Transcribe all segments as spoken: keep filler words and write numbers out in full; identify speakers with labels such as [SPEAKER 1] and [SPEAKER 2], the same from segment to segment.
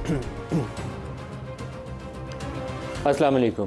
[SPEAKER 1] अस्सलाम वालेकुम।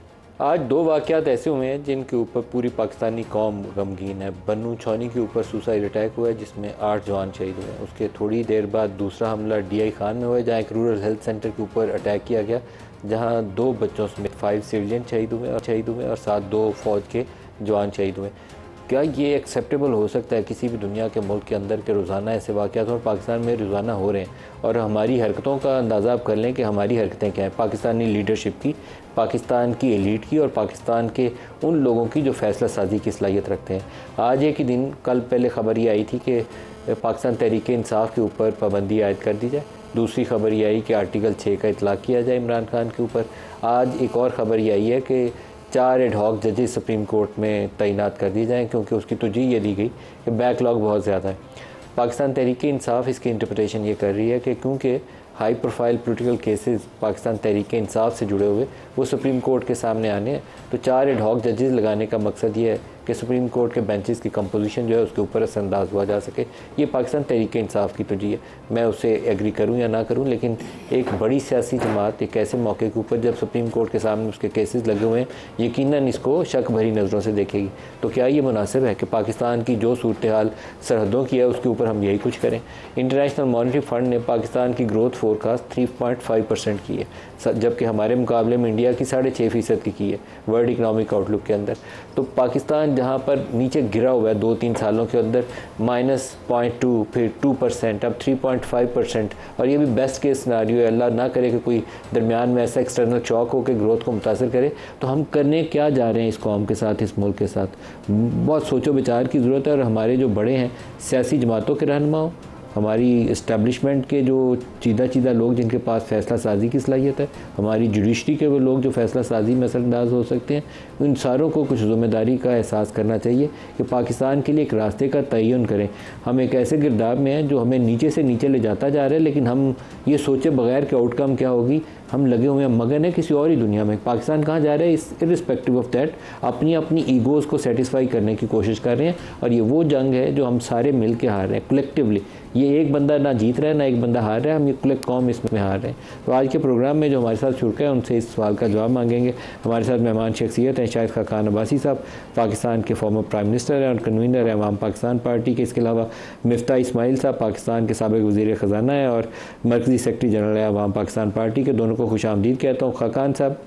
[SPEAKER 1] आज दो वाक़यात ऐसे हुए हैं जिनके ऊपर पूरी पाकिस्तानी कौम गमगीन है। बन्नू छावनी के ऊपर सुसाइड अटैक हुआ है जिसमें आठ जवान शहीद हुए हैं। उसके थोड़ी देर बाद दूसरा हमला डी आई खान में हुआ है जहाँ एक रूरल हेल्थ सेंटर के ऊपर अटैक किया गया, जहाँ दो बच्चों समेत फाइव सिविलियन शहीद हुए और शहीद हुए और साथ दो फौज के जवान शहीद हुए। क्या ये एक्सेप्टेबल हो सकता है किसी भी दुनिया के मुल्क के अंदर के रोज़ाना ऐसे वाक़यात और पाकिस्तान में रोज़ाना हो रहे हैं? और हमारी हरकतों का अंदाज़ा आप कर लें कि हमारी हरकतें क्या हैं, पाकिस्तानी लीडरशिप की, पाकिस्तान की एलीट की और पाकिस्तान के उन लोगों की जो फ़ैसला साजी की सलाहियत रखते हैं। आज एक ही दिन, कल पहले ख़बर ये आई थी कि पाकिस्तान तहरीक इंसाफ के ऊपर पाबंदी आयद कर दी जाए। दूसरी खबर ये आई कि आर्टिकल छः का इतलाक़ किया जाए इमरान खान के ऊपर। आज एक और ख़बर ये आई है कि चार एडहॉक जजेस सुप्रीम कोर्ट में तैनात कर दिए जाएँ क्योंकि उसकी तरजीह ये दी गई कि बैकलॉग बहुत ज़्यादा है। पाकिस्तान तहरीक इंसाफ इसकी इंटरप्रिटेशन ये कर रही है कि क्योंकि high profile political cases Pakistan Tehreek Insaf से जुड़े हुए वो सुप्रीम कोर्ट के सामने आने हैं, तो चार एडहॉक जजेस लगाने का मकसद ये है कि सुप्रीम कोर्ट के बेंचेस की कंपोजिशन जो है उसके ऊपर असरअंदाज हुआ जा सके। ये पाकिस्तान तहरीक इंसाफ की तरजीह है। मैं उससे एग्री करूँ या ना करूँ, लेकिन एक बड़ी सियासी जमात एक ऐसे मौके के ऊपर जब सुप्रीम कोर्ट के सामने उसके केसेस लगे हुए हैं, यकीनन इसको शक भरी नज़रों से देखेगी। तो क्या ये मुनासिब है कि पाकिस्तान की जो सूरत हाल सरहदों की है उसके ऊपर हम यही कुछ करें? इंटरनेशनल मॉनिटरी फंड ने पाकिस्तान की growth forecast three point five percent की है, जबकि हमारे मुकाबले में इंडिया की साढ़े छः फीसद की की है वर्ल्ड इकनॉमिक आउटलुक के अंदर। तो पाकिस्तान जहाँ पर नीचे गिरा हुआ है दो तीन सालों के अंदर, माइनस पॉइंट टू, फिर टू परसेंट, अब थ्री पॉइंट फाइव परसेंट, और ये भी बेस्ट केस सिनारियो है। अल्लाह ना करे कि कोई दरमियान में ऐसा एक्सटर्नल शॉक हो कि ग्रोथ को मुतासर करे। तो हम करने क्या जा रहे हैं इस कौम के साथ, इस मुल्क के साथ? बहुत सोचो विचार की ज़रूरत है। और हमारे जो बड़े हैं, सियासी जमातों के रहनुमा, हमारी इस्टेब्लिशमेंट के जो चीदा चीदा लोग जिनके पास फ़ैसला साजी की सलाहियत है, हमारी जुडिशरी के वो लोग जो फ़ैसला साजी में असरअंदाज हो सकते हैं, उन सारों को कुछ ज़िम्मेदारी का एहसास करना चाहिए कि पाकिस्तान के लिए एक रास्ते का तयन करें। हम एक ऐसे गिरदाब में हैं जो हमें नीचे से नीचे ले जाता जा रहा है, लेकिन हम ये सोचे बगैर कि आउटकम क्या होगी, हम लगे हुए हैं मगन है किसी और ही दुनिया में। पाकिस्तान कहाँ जा रहा है, इस इर्रिस्पेक्टिव ऑफ दैट अपनी अपनी ईगोज़ को सेटिस्फाई करने की कोशिश कर रहे हैं। और ये वो जंग है जो हम सारे मिल के हार रहे हैं कलेक्टिवली। ये एक बंदा ना जीत रहा है ना एक बंदा हार रहा है, हम ये कलेक्ट कौम इसमें हार रहे हैं। तो आज के प्रोग्राम में जो हमारे साथ शुरका है उनसे इस सवाल का जवाब मांगेंगे। हमारे साथ मेहमान शख्सियत हैं शाहिद खान अब्बासी साहब, पाकिस्तान के फॉर्मर प्राइम मिनिस्टर हैं और कन्वीनर हैं अवाम पाकिस्तान पार्टी के। इसके अलावा मिफ्ता इस्माइल साहब पाकिस्तान के साबिक़ वज़ीर ख़जाना है और मरकज़ी सेक्रेटरी जनरल है अवाम पाकिस्तान पार्टी के। दोनों को खुश आमदीद कहता हूँ। खाकान साहब,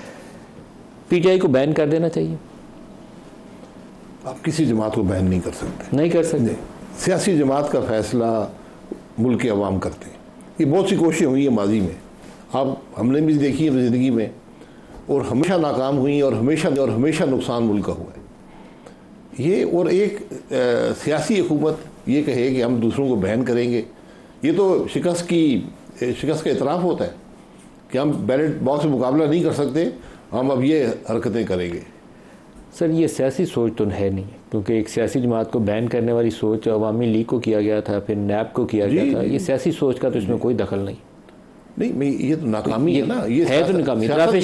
[SPEAKER 1] पी टी आई को बैन कर देना चाहिए?
[SPEAKER 2] आप किसी जमात को बैन नहीं कर सकते।
[SPEAKER 1] नहीं कर सकते।
[SPEAKER 2] सियासी जमात का फैसला मुल्क के अवाम करते हैं। ये बहुत सी कोशिशें हुई हैं माजी में, आप हमने भी देखी है ज़िंदगी में, और हमेशा नाकाम हुई और हमेशा और हमेशा नुकसान मुल्क का हुआ है ये। और एक आ, सियासी हुकूमत ये कहे कि हम दूसरों को बैन करेंगे, ये तो शिकस्त की शिकस्त का इतराफ़ होता है कि हम बैलेट बॉक्स में मुकाबला नहीं कर सकते, हम अब ये हरकतें करेंगे।
[SPEAKER 1] सर, ये सियासी सोच तो है नहीं, क्योंकि एक सियासी जमात को बैन करने वाली सोच अवामी लीग को किया गया था, फिर नैब को किया गया था। ये सियासी सोच का तो इसमें कोई दखल नहीं।
[SPEAKER 2] नहीं, मैं ये तो नाकामी है ना, ये
[SPEAKER 1] है तो नाकामी,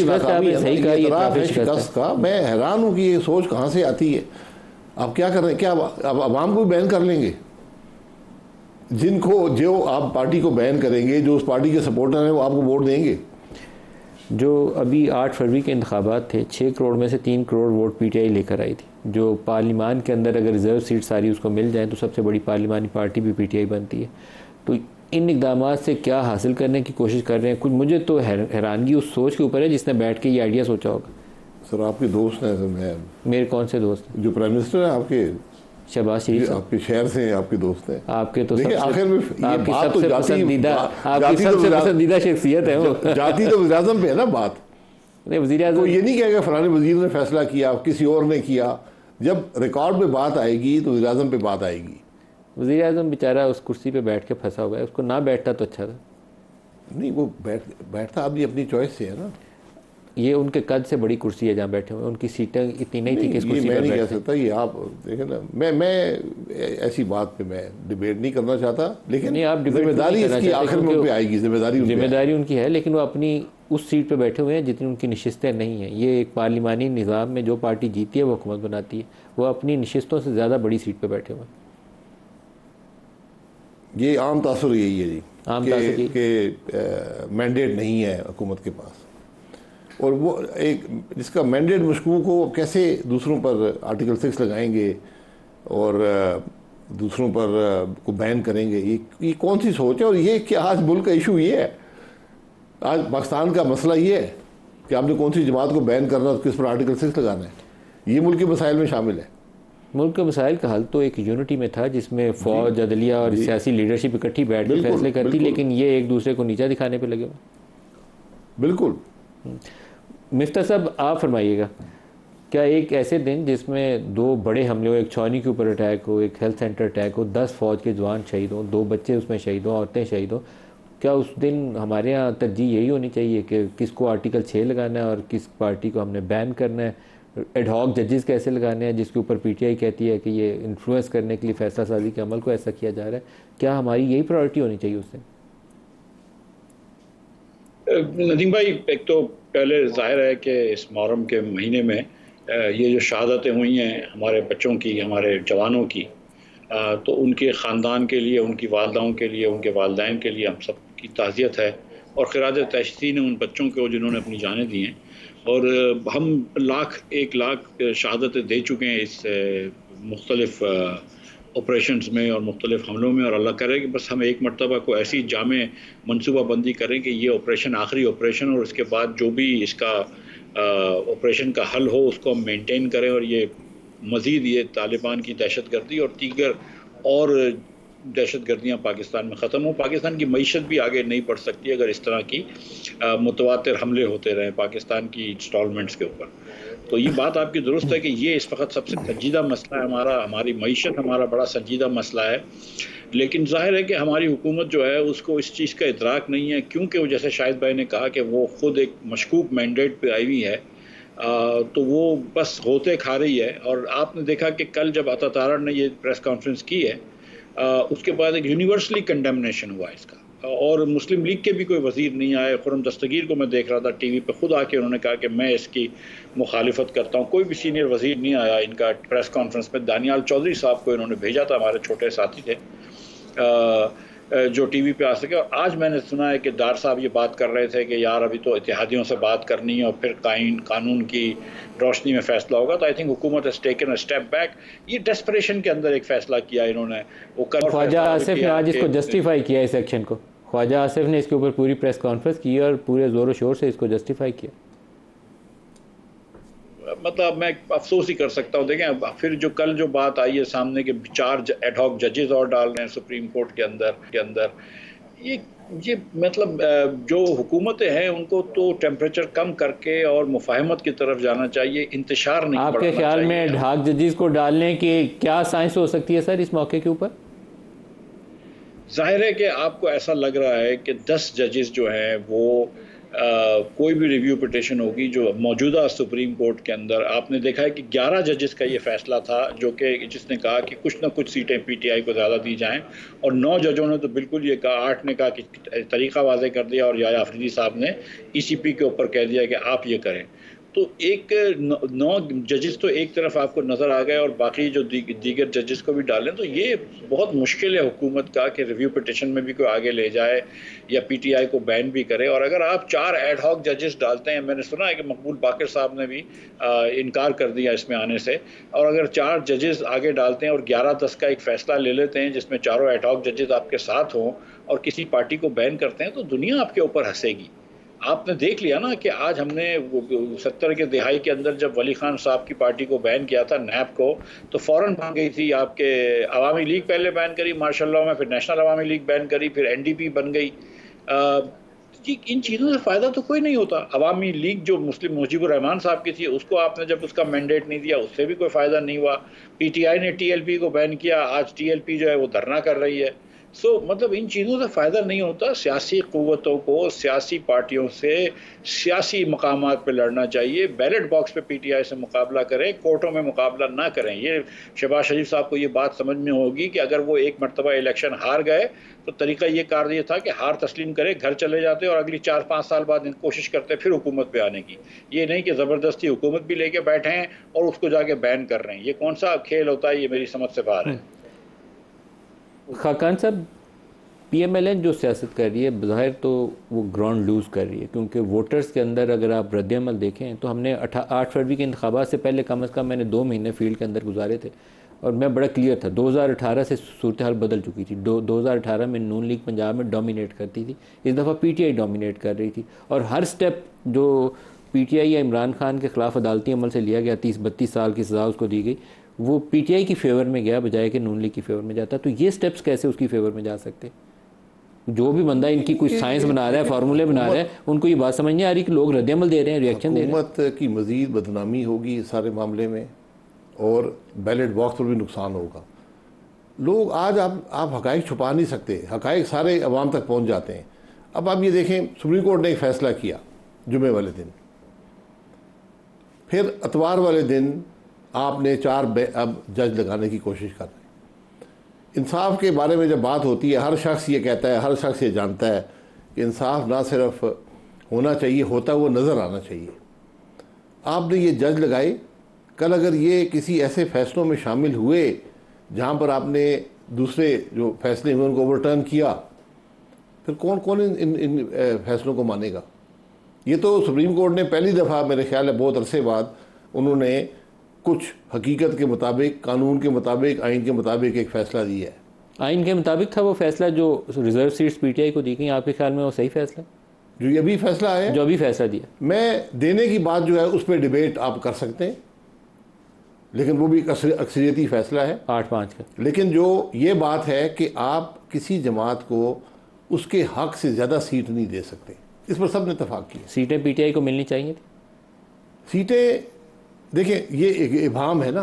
[SPEAKER 2] शिकस्त का। मैं हैरान हूँ कि ये सोच कहाँ से आती है। आप क्या कर रहे हैं? क्या अब अवाम को बैन कर लेंगे? जिनको जो आप पार्टी को बैन करेंगे, जो उस पार्टी के सपोर्टर हैं, वो आपको वोट देंगे।
[SPEAKER 1] जो अभी आठ फरवरी के इंतखाबात थे, छः करोड़ में से तीन crore vote P T I लेकर आई थी। जो पार्लिमान के अंदर अगर रिजर्व सीट सारी उसको मिल जाए तो सबसे बड़ी पार्लिमानी पार्टी भी पी टी आई बनती है। तो इन इक़दामात से क्या हासिल करने की कोशिश कर रहे हैं कुछ? मुझे तो हैरानगी उस सोच के ऊपर है जिसने बैठ के ये आइडिया सोचा होगा।
[SPEAKER 2] सर, आपके दोस्त हैं सर। मैं
[SPEAKER 1] मेरे कौन से दोस्त?
[SPEAKER 2] जो प्राइम मिनिस्टर हैं आपके,
[SPEAKER 1] शहबाज शरीफ,
[SPEAKER 2] आपके शहर से आपके दोस्त हैं।
[SPEAKER 1] आपके तो
[SPEAKER 2] आखिर में
[SPEAKER 1] आपकी सबसे पसंदीदा आपकी सबसे पसंदीदा शख्सियत है वो।
[SPEAKER 2] जाती तो वज़ीर आज़म पे है ना बात।
[SPEAKER 1] नहीं, वज़ीर आज़म
[SPEAKER 2] ये नहीं कहेगा फलाने वज़ीर ने फैसला किया, किसी और ने किया। जब रिकॉर्ड पे बात आएगी तो वज़ीर आज़म पे बात आएगी।
[SPEAKER 1] वज़ीर आज़म बेचारा उस कुर्सी पे बैठ के फंसा हुआ है, उसको ना बैठता तो अच्छा था।
[SPEAKER 2] नहीं, वो बैठ बैठता आदमी अपनी चॉइस से है ना।
[SPEAKER 1] ये उनके कद से बड़ी कुर्सी है जहाँ बैठे हुए, उनकी सीटें इतनी नहीं थी कि इस कुर्सी
[SPEAKER 2] मैं
[SPEAKER 1] पर
[SPEAKER 2] नहीं कह
[SPEAKER 1] बैठते।
[SPEAKER 2] सकता। ये आप देखें ना, मैं मैं ऐसी बात पे मैं डिबेट नहीं करना चाहता, लेकिन
[SPEAKER 1] नहीं, आप डिबेट
[SPEAKER 2] जिम्मेदारी
[SPEAKER 1] नहीं करना
[SPEAKER 2] इसकी
[SPEAKER 1] चाहते
[SPEAKER 2] आखिर में
[SPEAKER 1] क्योंकि
[SPEAKER 2] उन पे आएगी। जिम्मेदारी
[SPEAKER 1] जिम्मेदारी उनकी है, लेकिन वो अपनी उस सीट पे बैठे हुए हैं जितनी उनकी नशिस्तें नहीं हैं। ये एक पार्लिमानी निज़ाम में जो पार्टी जीती है वो हुकूमत बनाती है, वो अपनी नशिस्तों से ज़्यादा बड़ी सीट पे बैठे हुए हैं।
[SPEAKER 2] ये आम तासुर यही है जी
[SPEAKER 1] आम
[SPEAKER 2] कि
[SPEAKER 1] तासुर यही।
[SPEAKER 2] कि मैंडेट नहीं है हुकूमत के पास, और वो एक जिसका मैंडेट मशकूक हो, कैसे दूसरों पर आर्टिकल सिक्स लगाएंगे और अ, दूसरों पर अ, को बैन करेंगे। ये ये कौन सी सोच है? और ये कि आज मुल्क का इशू ये है, आज पाकिस्तान का मसला ये है कि आपने कौन सी जमात को बैन करना है, किस पर आर्टिकल सिक्स लगाना है। ये मुल्क के मसाइल में शामिल है।
[SPEAKER 1] मुल्क के मसाइल का हल तो एक यूनिटी में था जिसमें फौज, अदलिया और सियासी लीडरशिप इकट्ठी बैठ के
[SPEAKER 2] बिल्कुल,
[SPEAKER 1] फैसले करती,
[SPEAKER 2] बिल्कुल।
[SPEAKER 1] लेकिन ये एक दूसरे को नीचा दिखाने पे लगे हुए।
[SPEAKER 2] बिल्कुल।
[SPEAKER 1] मिफ्ता साहब आप फरमाइएगा, क्या एक ऐसे दिन जिसमें दो बड़े हमले हो, एक छावनी के ऊपर अटैक हो, एक हेल्थ सेंटर अटैक हो, दस फौज के जवान शहीद हों, दो बच्चे उसमें शहीद हों, औरतें शहीद हों, क्या उस दिन हमारे यहाँ तरजीह यही होनी चाहिए कि किसको आर्टिकल छः लगाना है और किस पार्टी को हमने बैन करना है? एडहॉक जजेस कैसे लगाने हैं जिसके ऊपर पीटीआई कहती है कि ये इन्फ्लुएंस करने के लिए फैसला साजी के अमल को ऐसा किया जा रहा है? क्या हमारी यही प्रायोरिटी होनी चाहिए उस दिन?
[SPEAKER 3] नदीम भाई, एक तो पहले जाहिर है कि इस मुहर्रम के महीने में ये जो शहादतें हुई हैं हमारे बच्चों की, हमारे जवानों की, तो उनके ख़ानदान के लिए, उनकी वालदाओं के लिए, उनके वालदैन के लिए हम सब की ताज़ियत है और खिराज तहसीन है उन बच्चों को जिन्होंने अपनी जानें दी हैं। और हम लाख एक लाख शहादतें दे चुके हैं इस मुख्तलिफ ऑपरेशंस में और मुख्तलिफ हमलों में, और अल्लाह करे कि बस हम एक मरतबा को ऐसी जामे मनसूबा बंदी करें कि ये ऑपरेशन आखिरी ऑपरेशन, और उसके बाद जो भी इसका ऑपरेशन का हल हो उसको हम मेंटेन करें, और ये मज़ीद ये तालिबान की दहशत गर्दी और दीगर और दहशत गर्दियाँ पाकिस्तान में ख़त्म हो। पाकिस्तान की मईशत भी आगे नहीं बढ़ सकती अगर इस तरह की मुतवातिर हमले होते रहें पाकिस्तान की इंस्टॉलमेंट्स के ऊपर। तो ये बात आपकी दुरुस्त है कि ये इस वक्त सबसे संजीदा मसला है हमारा, हमारी मईशत हमारा बड़ा संजीदा मसला है। लेकिन जाहिर है कि हमारी हुकूमत जो है उसको इस चीज़ का इदराक नहीं है, क्योंकि वो जैसे शाहिद भाई ने कहा कि वो ख़ुद एक मशकूक मैंडेट पे आई हुई है, आ, तो वो बस होते खा रही है। और आपने देखा कि कल जब अता तारड़ ने ये प्रेस कॉन्फ्रेंस की है, आ, उसके बाद एक यूनिवर्सली कंडेमनेशन हुआ इसका, और मुस्लिम लीग के भी कोई वज़ीर नहीं आए। खुरम दस्तगीर को मैं देख रहा था टीवी पे, खुद आके उन्होंने कहा कि मैं इसकी मुखालिफत करता हूँ। कोई भी सीनियर वज़ीर नहीं आया इनका प्रेस कॉन्फ्रेंस में। दानियाल चौधरी साहब को इन्होंने भेजा था, हमारे छोटे साथी थे आ, जो टीवी पे आ सके। और आज मैंने सुना है कि डार साहब ये बात कर रहे थे कि यार अभी तो इत्तेहादियों से बात करनी है और फिर काइन कानून की रोशनी में फ़ैसला होगा। तो आई थिंक हुकूमत has taken a step back. ये डेस्परेशन के अंदर एक फ़ैसला किया इन्होंने। वो
[SPEAKER 1] ख्वाजा आसिफ ने आज इसको जस्टिफाई किया, इस एक्शन को ख्वाजा आसिफ ने इसके ऊपर पूरी प्रेस कॉन्फ्रेंस की और पूरे ज़ोर शोर से इसको जस्टिफाई किया।
[SPEAKER 3] मतलब मैं अफसोस ही कर सकता हूँ। देखें, फिर जो कल जो बात आई है सामने के चार एडहॉक जजेस और डाल रहे हैं सुप्रीम कोर्ट के अंदर के अंदर ये ये मतलब जो हुकूमतें हैं उनको तो टेम्परेचर कम करके और मुफाहमत की तरफ जाना चाहिए, इंतशार नहीं।
[SPEAKER 1] आपके ख्याल में एडहॉक जजेस को डालने की क्या साइंस हो सकती है सर इस मौके के ऊपर?
[SPEAKER 3] जाहिर है कि आपको ऐसा लग रहा है कि दस जजेस जो हैं वो आ, कोई भी रिव्यू पिटिशन होगी जो मौजूदा सुप्रीम कोर्ट के अंदर, आपने देखा है कि ग्यारह जजेस का ये फैसला था जो कि जिसने कहा कि कुछ ना कुछ सीटें पीटीआई को ज़्यादा दी जाएं, और नौ जजों ने तो बिल्कुल ये कहा, आठ ने कहा कि तरीक़ा वाज़े कर दिया और याया अफरीदी साहब ने ईसीपी के ऊपर कह दिया कि आप ये करें। तो एक नौ जजेस तो एक तरफ आपको नज़र आ गए और बाकी जो दी, दीगर जजेस को भी डालें, तो ये बहुत मुश्किल है हुकूमत का कि रिव्यू पिटिशन में भी कोई आगे ले जाए या पीटीआई को बैन भी करे। और अगर आप चार एडहॉक जजेस डालते हैं, मैंने सुना है कि मकबूल बाकर साहब ने भी आ, इनकार कर दिया इसमें आने से, और अगर चार जजेस आगे डालते हैं और ग्यारह दस का एक फ़ैसला ले लेते हैं जिसमें चारों एडहॉक जजेस आपके साथ हों और किसी पार्टी को बैन करते हैं, तो दुनिया आपके ऊपर हंसेगी। आपने देख लिया ना कि आज हमने सत्तर के दिहाई के अंदर जब वली खान साहब की पार्टी को बैन किया था, नैब को, तो फ़ौरन बन गई थी आपके अवामी लीग, पहले बैन करी मार्शल में, फिर नेशनल अवामी लीग बैन करी, फिर एनडीपी बन गई। जी, इन चीज़ों से फ़ायदा तो कोई नहीं होता। अवामी लीग जो मुस्लिम मुजीबुर रहमान साहब की थी, उसको आपने जब उसका मैंडेट नहीं दिया, उससे भी कोई फ़ायदा नहीं हुआ। पीटीआई ने टीएलपी को बैन किया, आज टीएलपी जो है वो धरना कर रही है। सो so, मतलब इन चीज़ों से फ़ायदा नहीं होता। सियासी क़ुव्वतों को सियासी पार्टियों से सियासी मकामात पे लड़ना चाहिए, बैलेट बॉक्स पे पीटीआई से मुकाबला करें, कोर्टों में मुकाबला ना करें। ये शहबाज शरीफ साहब को ये बात समझ में होगी कि अगर वो एक मरतबा इलेक्शन हार गए तो तरीका ये कार ये था कि हार तस्लीम करे, घर चले जाते और अगली चार पाँच साल बाद कोशिश करते फिर हुकूमत पे आने की। ये नहीं कि ज़बरदस्ती हुकूमत भी लेके बैठे हैं और उसको जाके बैन कर रहे हैं। ये कौन सा खेल होता है, ये मेरी समझ से बाहर है।
[SPEAKER 1] खाकान साहब, पीएमएलएन जो सियासत कर रही है बज़ाहिर तो वो ग्राउंड लूज़ कर रही है, क्योंकि वोटर्स के अंदर अगर आप रद्दअमल देखें तो हमने आठ फरवरी के इंतखाबात से पहले कम अज़ कम मैंने दो महीने फील्ड के अंदर गुजारे थे और मैं बड़ा क्लियर था। दो हज़ार अठारह से सूरत हाल बदल चुकी थी। दो दो हज़ार अठारह में नून लीग पंजाब में डोमिनेट करती थी, इस दफ़ा पीटीआई डोमिनेट कर रही थी और हर स्टेप जो पीटीआई या इमरान खान के ख़िलाफ़ अदालती अमल से लिया गया, तीस बत्तीस साल की सज़ा उसको दी गई, वो पीटीआई की फेवर में गया बजाय कि नून लीग की फेवर में जाता। तो ये स्टेप्स कैसे उसकी फेवर में जा सकते? जो भी बंदा इनकी कुछ साइंस बना रहा है, फार्मूले बना रहा है, उनको ये बात समझ नहीं आ रही कि लोग रद्दअमल दे रहे हैं, रिएक्शन दे रहे हैं।
[SPEAKER 2] हुकूमत की मज़ीद बदनामी होगी इस सारे मामले में और बैलेट बॉक्स पर भी नुकसान होगा। लोग आज आप आप हक़ाइक़ छुपा नहीं सकते, हक़ाइक़ सारे अवाम तक पहुँच जाते हैं। अब आप ये देखें, सुप्रीम कोर्ट ने एक फ़ैसला किया जुमे वाले दिन, फिर अतवार वाले दिन आपने चार अब जज लगाने की कोशिश कर रहे हैं। इंसाफ के बारे में जब बात होती है, हर शख्स ये कहता है, हर शख्स ये जानता है कि इंसाफ ना सिर्फ होना चाहिए, होता वो नज़र आना चाहिए। आपने ये जज लगाए, कल अगर ये किसी ऐसे फैसलों में शामिल हुए जहाँ पर आपने दूसरे जो फैसले हुए उनको ओवरटर्न किया, फिर कौन कौन इन इन, इन फैसलों को मानेगा? ये तो सुप्रीम कोर्ट ने पहली दफ़ा मेरे ख्याल है बहुत अरसे बाद उन्होंने कुछ हकीकत के मुताबिक, कानून के मुताबिक, आइन के मुताबिक एक फ़ैसला दिया है।
[SPEAKER 1] आइन के मुताबिक था वो फैसला जो रिजर्व सीट्स पीटीआई को दी गई, आपके ख्याल में वो सही फैसला
[SPEAKER 2] जो ये भी फैसला है,
[SPEAKER 1] जो अभी फैसला दिया?
[SPEAKER 2] मैं देने की बात जो है उस पर डिबेट आप कर सकते हैं, लेकिन वो भी अक्सरियती फैसला है
[SPEAKER 1] आठ पाँच का।
[SPEAKER 2] लेकिन जो ये बात है कि आप किसी जमात को उसके हक से ज़्यादा सीट नहीं दे सकते, इस पर सब ने इत्तेफाक किया।
[SPEAKER 1] सीटें पीटीआई को मिलनी चाहिए थी।
[SPEAKER 2] सीटें देखिए, ये एक इबाम है ना,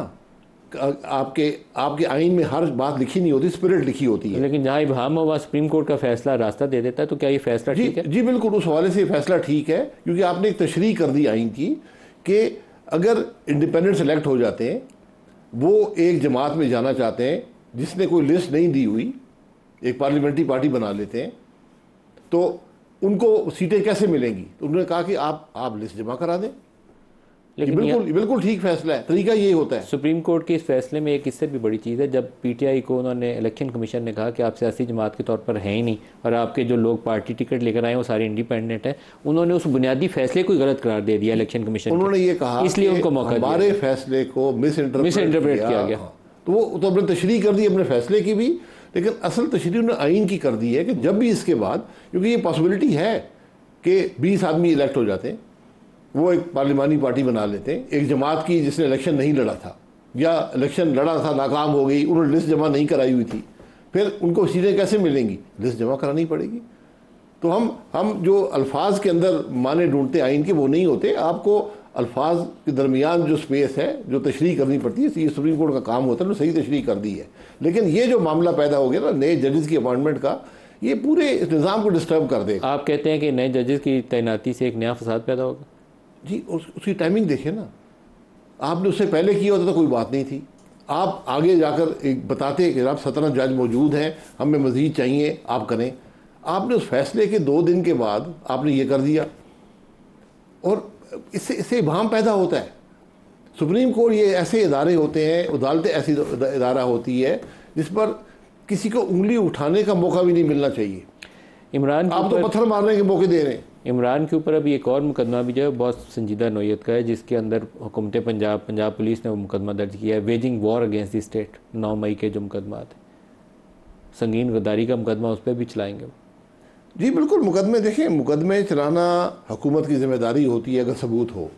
[SPEAKER 2] आपके आपके आइन में हर बात लिखी नहीं होती, स्पिरिट लिखी होती है।
[SPEAKER 1] लेकिन जहाँ इबाम हो वहाँ सुप्रीम कोर्ट का फैसला रास्ता दे देता है, तो क्या ये फैसला ठीक है?
[SPEAKER 2] जी बिल्कुल, उस हवाले से फैसला ठीक है, क्योंकि आपने एक तशरीह कर दी आइन की कि अगर इंडिपेंडेंट सेलेक्ट हो जाते हैं, वो एक जमात में जाना चाहते हैं जिसने कोई लिस्ट नहीं दी हुई, एक पार्लियामेंट्री पार्टी बना लेते हैं, तो उनको सीटें कैसे मिलेंगी? तो उन्होंने कहा कि आप आप लिस्ट जमा करा दें। लेकिन बिल्कुल बिल्कुल ठीक फैसला है, तरीका ये होता है।
[SPEAKER 1] सुप्रीम कोर्ट के इस फैसले में एक इससे भी बड़ी चीज़ है, जब पीटीआई को उन्होंने इलेक्शन कमीशन ने कहा कि आप सियासी जमात के तौर पर हैं ही नहीं और आपके जो लोग पार्टी टिकट लेकर आए वो सारे इंडिपेंडेंट हैं, उन्होंने उस बुनियादी फैसले को गलत करार दे दिया इलेक्शन कमीशन।
[SPEAKER 2] उन्होंने ये कहा
[SPEAKER 1] इसलिए उनको मौका दिया,
[SPEAKER 2] हमारे फैसले को मिस
[SPEAKER 1] इंटरप्रेट किया गया।
[SPEAKER 2] तो वो तो अपने तशरीह कर दी अपने फैसले की भी, लेकिन असल तशरीह उन्होंने आइन की कर दी है कि जब भी इसके बाद, क्योंकि ये पॉसिबिलिटी है कि बीस आदमी इलेक्ट हो जाते हैं, वो एक पार्लिमानी पार्टी बना लेते हैं, एक जमात की जिसने इलेक्शन नहीं लड़ा था या इलेक्शन लड़ा था नाकाम हो गई, उन्होंने लिस्ट जमा नहीं कराई हुई थी, फिर उनको सीटें कैसे मिलेंगी? लिस्ट जमा करानी पड़ेगी। तो हम हम जो अल्फाज के अंदर माने ढूंढते आइन के, वो नहीं होते। आपको अल्फाज के दरमियान जो स्पेस है, जो तशरीह करनी पड़ती है, ये सुप्रीम कोर्ट का काम होता है, तो सही तशरीह कर दी है। लेकिन ये जो मामला पैदा हो गया ना नए जजेस की अपॉइंटमेंट का, ये पूरे निज़ाम को डिस्टर्ब कर देगा।
[SPEAKER 1] आप कहते हैं कि नए जजेस की तैनाती से एक नया फसाद पैदा होगा?
[SPEAKER 2] जी, उस, उसकी टाइमिंग देखिए ना, आपने उससे पहले किया होता तो कोई बात नहीं थी। आप आगे जाकर एक बताते कि आप सत्रह जज मौजूद हैं, हमें मज़ीद चाहिए, आप करें। आपने उस फैसले के दो दिन के बाद आपने ये कर दिया, और इससे इससे इबाम पैदा होता है। सुप्रीम कोर्ट ये ऐसे इदारे होते हैं, अदालतें ऐसी इदारा होती है जिस पर किसी को उंगली उठाने का मौका भी नहीं मिलना चाहिए।
[SPEAKER 1] इमरान
[SPEAKER 2] आप तो पत्थर मारने के मौके दे रहे हैं।
[SPEAKER 1] इमरान के ऊपर अभी एक और मुकदमा भी जो है बहुत संजीदा नौयत का है, जिसके अंदर हुकूमत पंजाब पंजाब पुलिस ने वो मुकदमा दर्ज किया है, waging war against the state. नौ मई के जो मुकदमा थे, संगीन गद्दारी का मुकदमा, उस पर भी चलाएंगे।
[SPEAKER 2] जी बिल्कुल, मुकदमे देखें, मुकदमे चलाना हुकूमत की जिम्मेदारी होती है। अगर सबूत हो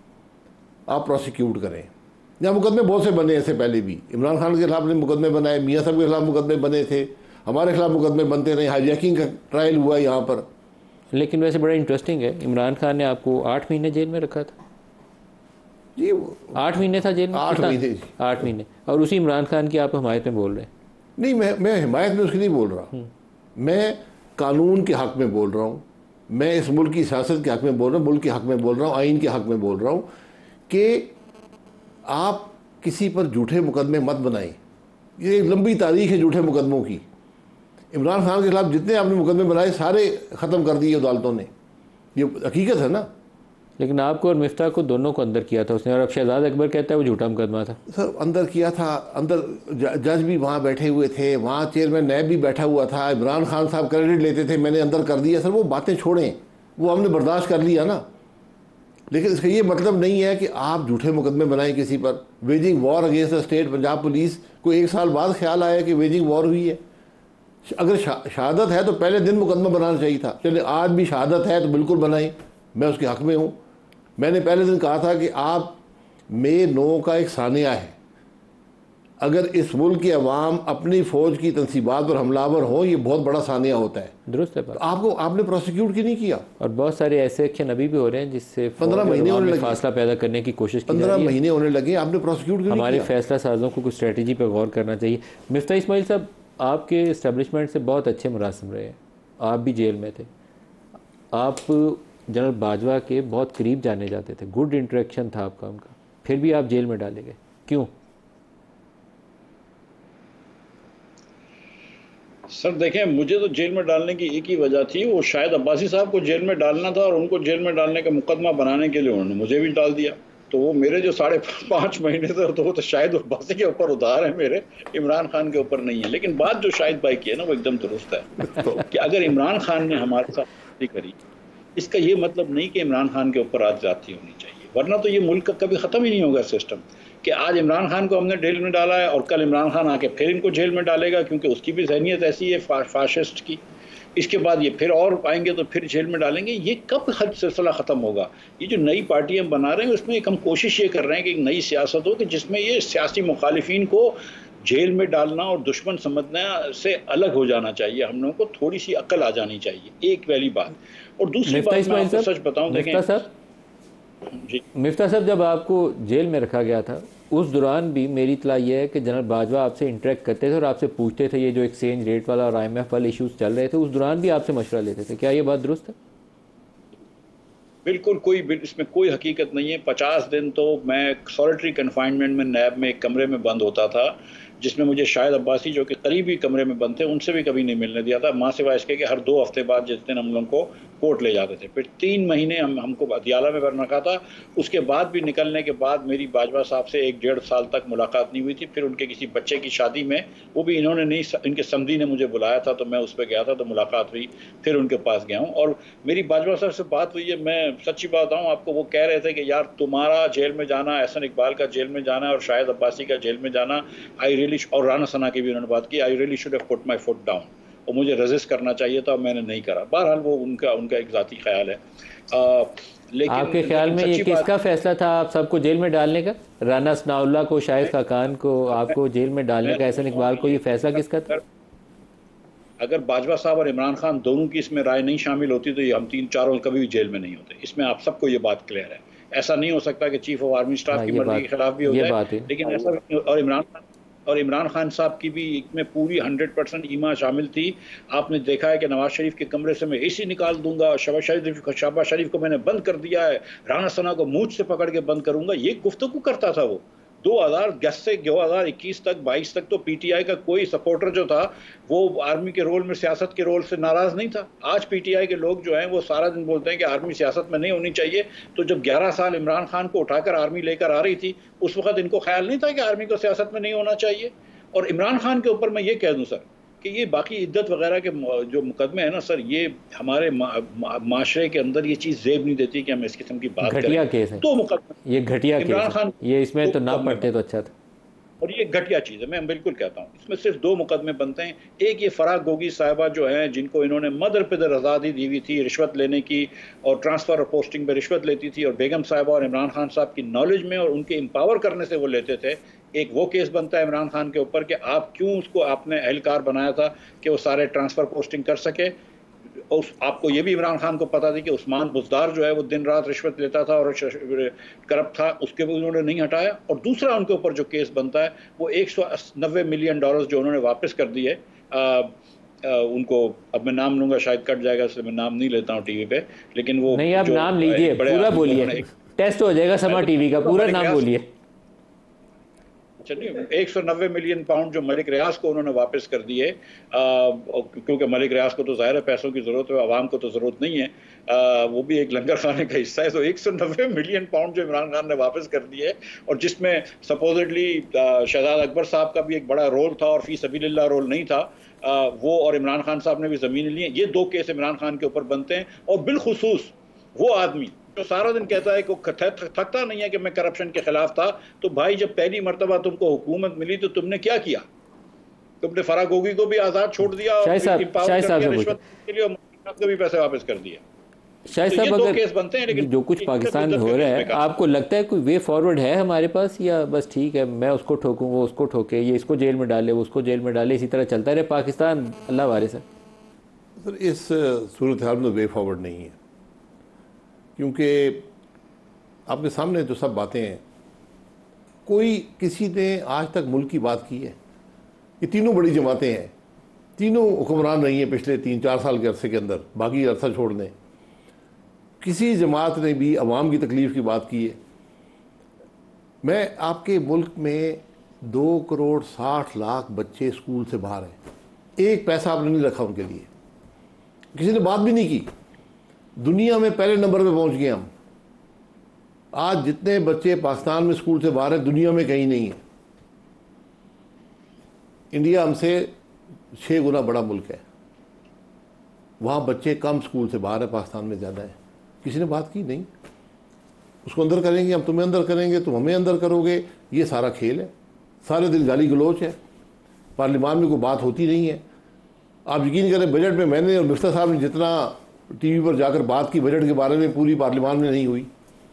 [SPEAKER 2] आप प्रोसिक्यूट करें। यहाँ मुकदमे बहुत से बने, ऐसे पहले भी इमरान खान के खिलाफ ने मुकदमे बनाए, मियाँ साहब के खिलाफ मुकदमे बने थे, हमारे खिलाफ मुकदमे बनते रहे, हाईजैकिंग का ट्रायल हुआ यहाँ पर।
[SPEAKER 1] लेकिन वैसे बड़ा इंटरेस्टिंग है, इमरान खान ने आपको आठ महीने जेल में रखा था।
[SPEAKER 2] जी,
[SPEAKER 1] आठ महीने था जेल में?
[SPEAKER 2] आठ महीने
[SPEAKER 1] आठ महीने और उसी इमरान खान की आप हिमायत में बोल रहे हैं?
[SPEAKER 2] नहीं, मैं मैं हिमायत में उसकी नहीं बोल रहा, मैं कानून के हक़ में बोल रहा हूँ, मैं इस मुल्क की सियासत के हक़ में बोल रहा हूँ, मुल्क के हक़ में बोल रहा हूँ, आइन के हक़ में बोल रहा हूँ कि आप किसी पर झूठे मुकदमे मत बनाएं। ये एक लंबी तारीख है झूठे मुकदमों की। इमरान खान के खिलाफ जितने आपने मुकदमे बनाए सारे ख़त्म कर दिए अदालतों ने, ये हकीकत है ना।
[SPEAKER 1] लेकिन आपको और मिफ्ता को दोनों को अंदर किया था उसने, और अब शहजाद अकबर कहता है वो झूठा मुकदमा था।
[SPEAKER 2] सर अंदर किया था, अंदर जज भी वहाँ बैठे हुए थे, वहाँ चेयरमैन नैब भी बैठा हुआ था, इमरान खान साहब क्रेडिट लेते थे मैंने अंदर कर दिया। सर वो बातें छोड़ें, वो हमने बर्दाश्त कर लिया ना, लेकिन इसका ये मतलब नहीं है कि आप झूठे मुकदमे बनाएं किसी पर। Waging war against the state, Punjab police को एक साल बाद ख्याल आया कि वेजिंग वॉर हुई है। अगर शा, शहादत है तो पहले दिन मुकदमा बनाना चाहिए था। चलिए आज भी शहादत है तो बिल्कुल बनाएं, मैं उसके हक़ में हूँ। मैंने पहले दिन कहा था कि आप मे नौ का एक सानिया है, अगर इस मुल्क की अवाम अपनी फ़ौज की तनसीबात पर हमलावर हो, ये बहुत बड़ा सानिया होता है।
[SPEAKER 1] दुरुस्त है,
[SPEAKER 2] तो आपको आपने प्रोसिक्यूट क्यों नहीं किया?
[SPEAKER 1] और बहुत सारे ऐसे एक्शन अभी भी हो रहे हैं जिससे
[SPEAKER 2] पंद्रह महीने होने लगे,
[SPEAKER 1] फासला पैदा करने की कोशिश की
[SPEAKER 2] पंद्रह महीने होने लगे, आपने प्रोसिक्यूट क्यों नहीं
[SPEAKER 1] हमारे
[SPEAKER 2] किया?
[SPEAKER 1] फैसला साजों को कुछ स्ट्रेटजी पर गौर करना चाहिए। मिफ्ता इस्माइल साहब, आपके इस्टेब्लिशमेंट से बहुत अच्छे मुरासिम रहे हैं, आप भी जेल में थे, आप जनरल बाजवा के बहुत करीब जाने जाते थे, गुड इंटरेक्शन था आपका उनका, फिर भी आप जेल में डाले गए, क्यों?
[SPEAKER 3] सर देखें, मुझे तो जेल में डालने की एक ही वजह थी, वो शायद अब्बासी साहब को जेल में डालना था और उनको जेल में डालने का मुकदमा बनाने के लिए उन्होंने मुझे भी डाल दिया। तो वो मेरे जो साढ़े पाँच महीने थे तो वो तो शायद अब्बासी के ऊपर उधार है, मेरे इमरान खान के ऊपर नहीं है। लेकिन बात जो शाहिद भाई की है ना, वो एकदम दुरुस्त है कि अगर इमरान खान ने हमारे साथ करी, इसका ये मतलब नहीं कि इमरान खान के ऊपर आज ज्यादती होनी चाहिए, वरना तो ये मुल्क का कभी ख़त्म ही नहीं होगा सिस्टम कि आज इमरान खान को हमने जेल में डाला है और कल इमरान खान आके फिर इनको जेल में डालेगा, क्योंकि उसकी भी जहनीत ऐसी है फा, फाशिस्ट की। इसके बाद ये फिर और आएंगे तो फिर जेल में डालेंगे। ये कब हद सिलसिला ख़त्म होगा? ये जो नई पार्टी हम बना रहे हैं उसमें एक हम कोशिश ये कर रहे हैं कि एक नई सियासत हो कि जिसमें ये सियासी मुखालिफिन को जेल में डालना और दुश्मन समझना से अलग हो जाना चाहिए। हम लोगों को थोड़ी सी अक्ल आ जानी चाहिए, एक पहली बात। और दूसरी बात मैं आपको सच बताऊं,
[SPEAKER 1] मिफ्ता साहब जी मिफ्ता साहब जब आपको जेल में रखा गया था उस दौरान भी मेरी इतला ये है कि जनरल बाजवा आपसे इंटरेक्ट करते थे और आपसे पूछते थे, ये जो एक्सचेंज रेट वाला और आई एम एफ वाले इश्यूज चल रहे थे उस दौरान भी आपसे मशवरा लेते थे, क्या ये बात दुरुस्त है?
[SPEAKER 3] बिल्कुल, कोई इसमें कोई हकीकत नहीं है। पचास दिन तो मैं सॉलिटरी कन्फाइनमेंट में नैब में एक कमरे में बंद होता था, जिसमें मुझे शायद अब्बासी जो कि करीबी कमरे में बंद थे उनसे भी कभी नहीं मिलने दिया था, माँ सिवाय इसके कि हर दो हफ्ते बाद जिस दिन हम लोगों को कोर्ट ले जाते थे। फिर तीन महीने हम हमको अदियाला में बन रखा था। उसके बाद भी निकलने के बाद मेरी बाजवा साहब से एक डेढ़ साल तक मुलाकात नहीं हुई थी। फिर उनके किसी बच्चे की शादी में, वो भी इन्होंने नहीं, इनके समधी ने मुझे बुलाया था तो मैं उस पर गया था, तो मुलाकात हुई, फिर उनके पास गया हूँ। और मेरी बाजवा साहब से बात हुई है, मैं सच्ची बात बताऊँ आपको, वो कह रहे थे कि यार तुम्हारा जेल में जाना, एहसन इकबाल का जेल में जाना और शाहिद अब्बासी का जेल में जाना, आई रियली, और राना सना की भी उन्होंने बात की, I really should have put my foot down, और मुझे रेजिस्ट करना चाहिए था, मैंने नहीं करा। बहरहाल वो उनका उनका एक ज़ाती ख्याल है। आ, लेकिन
[SPEAKER 1] आपके ख्याल में ये किसका फैसला था आप सबको जेल में डालने का? राना सनाउल्लाह को, शाहिद खाकान को, आपको जेल में डालने का, एहसन इकबाल को, ये फैसला किसका था?
[SPEAKER 3] अगर बाजवा साहब और इमरान खान दोनों की इसमें राय नहीं शामिल होती तो ये हम तीन चारों कभी भी जेल में नहीं होते। इसमें आप सबको ये बात क्लियर है। ऐसा नहीं हो सकता कि चीफ ऑफ आर्मी स्टाफ की मर्जी के खिलाफ भी हो जाए, लेकिन ऐसा, और इमरान खान और इमरान खान साहब की भी इसमें पूरी हंड्रेड परसेंट ईमा शामिल थी। आपने देखा है कि नवाज शरीफ के कमरे से मैं एसी निकाल दूंगा, शहबाज शरीफ शहबाज शरीफ को मैंने बंद कर दिया है, राना सना को मूंछ से पकड़ के बंद करूंगा, ये गुफ्तगू करता था वो। दो हज़ार दस से दो हज़ार इक्कीस तक बाईस तक तो पीटीआई का कोई सपोर्टर जो था वो आर्मी के रोल में, सियासत के रोल से नाराज़ नहीं था। आज पीटीआई के लोग जो हैं वो सारा दिन बोलते हैं कि आर्मी सियासत में नहीं होनी चाहिए। तो जब ग्यारह साल इमरान खान को उठाकर आर्मी लेकर आ रही थी उस वक्त इनको ख्याल नहीं था कि आर्मी को सियासत में नहीं होना चाहिए। और इमरान खान के ऊपर मैं ये कह दूं सर कि ये बाकी इद्दत वगैरह के जो मुकदमे हैं ना सर, ये हमारे मा, मा, माशरे के अंदर ये चीज़ जेब नहीं देती कि हम इस किस्म की बात
[SPEAKER 1] घटिया केस है।
[SPEAKER 3] तो मुकदमे
[SPEAKER 1] ये घटिया केस है, ये इसमें तो ना पड़ते तो अच्छा था।
[SPEAKER 3] और ये घटिया चीज़ है, मैं बिल्कुल कहता हूँ। इसमें सिर्फ दो मुकदमे बनते हैं। एक ये फराग गोगी साहिबा जो हैं, जिनको इन्होंने मदर पिदर आज़ादी दी हुई थी रिश्वत लेने की और ट्रांसफ़र और पोस्टिंग पे रिश्वत लेती थी, और बेगम साहिबा और इमरान खान साहब की नॉलेज में और उनके एम्पावर करने से वो लेते थे। एक वो केस बनता है इमरान खान के ऊपर कि आप क्यों उसको आपने एहलकार बनाया था कि वो सारे ट्रांसफ़र पोस्टिंग कर सके। और आपको ये भी इमरान खान को पता थी कि उस्मान बुज़दार जो है वो दिन रात रिश्वत लेता था और करप्ट था, उसके भी उन्होंने नहीं हटाया। और दूसरा उनके ऊपर जो केस बनता है वो एक सौ नब्बे मिलियन डॉलर जो उन्होंने वापस कर दिए उनको, अब मैं नाम लूँगा शायद कट जाएगा इसलिए मैं नाम नहीं लेता हूँ टीवी पे, लेकिन वो
[SPEAKER 1] नहीं, आप नाम लीजिए, पूरा बोलिए, टेस्ट हो जाएगा समा टीवी का, पूरा नाम बोलिए।
[SPEAKER 3] चलिए एक सौ नब्बे मिलियन पाउंड जो मलिक रियाज को उन्होंने वापस कर दिए, क्योंकि मलिक रियाज को तो ज़ाहिर है पैसों की ज़रूरत है, आवाम को तो ज़रूरत नहीं है, आ, वो भी एक लंगर खाने का हिस्सा है। तो एक सौ नब्बे मिलियन पाउंड जो इमरान खान ने वापस कर दिए, और जिसमें सपोजिटली शहजाद अकबर साहब का भी एक बड़ा रोल था और फी सबीलिल्लाह रोल नहीं था, आ, वो और इमरान खान साहब ने भी ज़मीन ली है। ये दो केस इमरान खान के ऊपर बनते हैं। और बिलखुसूस वो आदमी जो सारा दिन कहता है कि थकता नहीं है कि मैं करप्शन के खिलाफ था, तो भाई जब पहली मर्तबा तुमको हुकूमत मिली तो तुमने क्या किया? तुमने फराह गोगी को भी आजाद छोड़ दिया और रिश्वत के लिए को भी पैसे वापस कर दिए।
[SPEAKER 1] शायद साहब,
[SPEAKER 3] तो
[SPEAKER 1] अगर
[SPEAKER 3] केस बनते हैं, लेकिन
[SPEAKER 1] जो कुछ पाकिस्तान में हो रहा है, आपको लगता है कोई वे फॉरवर्ड है हमारे पास, या बस ठीक है मैं उसको ठोकूं वो उसको ठोके, ये इसको जेल में डाले वो उसको जेल में डाले, इसी तरह चलता रहे पाकिस्तान? अल्लाह वारिस है
[SPEAKER 2] सर। इस सूरत हाल में वे फॉरवर्ड नहीं है, क्योंकि आपके सामने जो सब बातें हैं, कोई किसी ने आज तक मुल्क की बात की है? ये तीनों बड़ी जमातें हैं, तीनों हुक्मरान रही हैं पिछले तीन चार साल के अरसे के अंदर, बाकी अरसा छोड़ दें। किसी जमात ने भी अवाम की तकलीफ़ की बात की है? मैं आपके मुल्क में दो करोड़ साठ लाख बच्चे स्कूल से बाहर हैं, एक पैसा आपने नहीं रखा उनके लिए, किसी ने बात भी नहीं की। दुनिया में पहले नंबर पे पहुंच गए हम। आज जितने बच्चे पाकिस्तान में स्कूल से बाहर हैं, दुनिया में कहीं नहीं है। इंडिया हमसे छः गुना बड़ा मुल्क है, वहाँ बच्चे कम स्कूल से बाहर है, पाकिस्तान में ज़्यादा है। किसी ने बात की नहीं। उसको अंदर करेंगे, हम तुम्हें अंदर करेंगे, तुम हमें अंदर करोगे, ये सारा खेल है, सारे दिन गाली गलोच है, पार्लियामान में कोई बात होती नहीं है। आप यकीन करें, बजट में मैंने और मिफ्ता साहब ने जितना टीवी पर जाकर बात की बजट के बारे में, पूरी पार्लियामान में नहीं हुई।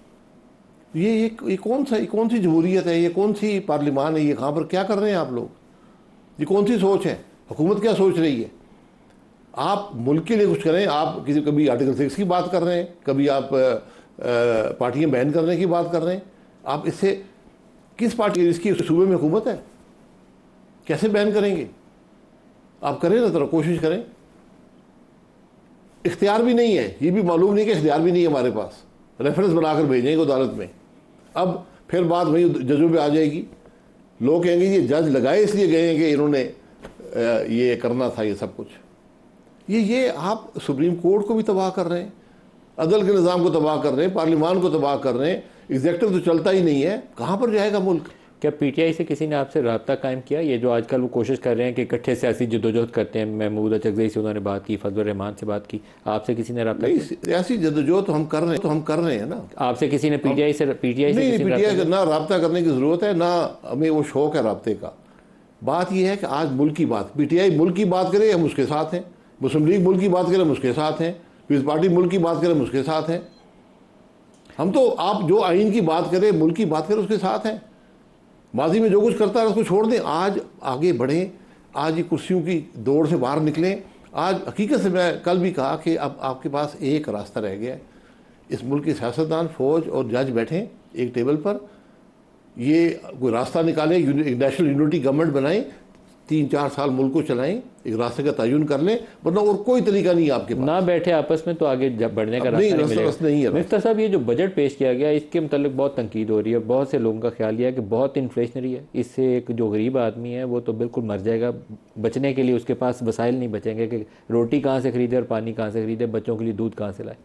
[SPEAKER 2] ये ये, ये कौन सा ये कौन सी जमहूरियत है, ये कौन सी पार्लियामान है, ये कहाँ पर क्या कर रहे हैं आप लोग? ये कौन सी सोच है? हुकूमत क्या सोच रही है? आप मुल्क के लिए कुछ करें। आप किसी कभी आर्टिकल सिक्स की बात कर रहे हैं, कभी आप पार्टियां बैन करने की बात कर रहे हैं। आप इससे किस पार्टी, इसकी सूबे में हुकूमत है, कैसे बैन करेंगे? आप करें ना, तरह कोशिश करें। इख्तियार भी नहीं है, ये भी मालूम नहीं कि इख्तियार भी नहीं है हमारे पास, रेफरेंस बनाकर भेजेंगे अदालत में। अब फिर बात वही जजों पे आ जाएगी, लोग कहेंगे ये जज लगाए इसलिए गए हैं कि इन्होंने ये करना था, ये सब कुछ। ये ये आप सुप्रीम कोर्ट को भी तबाह कर रहे हैं, अदल के निज़ाम को तबाह कर रहे हैं, पार्लियामान को तबाह कर रहे हैं, एग्जेक्टिव तो चलता ही नहीं है, कहाँ पर जाएगा मुल्क?
[SPEAKER 1] क्या पीटीआई से किसी ने आपसे रब्ता कायम किया? ये जो आजकल वो कोशिश कर रहे हैं कि इकट्ठे सियासी जद्दोजहद करते हैं, महमूद अचकज़ई से उन्होंने बात की, फजल रहमान से बात की, आपसे किसी ने रब्ता किया?
[SPEAKER 2] सियासी जद्दोजहद तो हम कर रहे हैं, तो हम कर रहे हैं ना।
[SPEAKER 1] आपसे किसी ने पीटीआई से पीटीआई से
[SPEAKER 2] नहीं, पीटीआई ना रब्ता करने की ज़रूरत है, ना हमें वो शौक़ है रब्ते का। बात यह है कि आज मुल्क की बात, पीटीआई मुल्क की बात करे हम उसके साथ हैं, मुस्लिम लीग मुल्क की बात करें हम उसके साथ हैं, पीपल्स पार्टी मुल्क की बात करें हम उसके साथ हैं। हम तो आप जो आइन की बात करें, मुल्क की बात करें, उसके साथ हैं। माजी में जो कुछ करता है उसको छोड़ दें, आज आगे बढ़ें, आज ये कुर्सियों की दौड़ से बाहर निकलें। आज हकीकत से मैं कल भी कहा कि अब आपके पास एक रास्ता रह गया है। इस मुल्क के सियासतदान, फौज और जज बैठें एक टेबल पर, ये कोई रास्ता निकालें, एक नेशनल यूनिटी गवर्नमेंट बनाएं, तीन चार साल मुल्क को चलाएं, एक रास्ते का तयन कर लें, वरना और कोई तरीका नहीं है आपके पास।
[SPEAKER 1] ना बैठे आपस में तो आगे बढ़ने का रास्ता नहीं मिलेगा।
[SPEAKER 2] नहीं है।
[SPEAKER 1] मिफ्ता साहब, ये जो बजट पेश किया गया इसके मतलब बहुत तनकीद हो रही है, बहुत से लोगों का ख्याल यह है कि बहुत इन्फ्लेशनरी है, इससे एक जो गरीब आदमी है वो तो बिल्कुल मर जाएगा। बचने के लिए उसके पास वसाइल नहीं बचेंगे कि रोटी कहाँ से खरीदे और पानी कहाँ से खरीदे, बच्चों के लिए दूध कहाँ से लाए।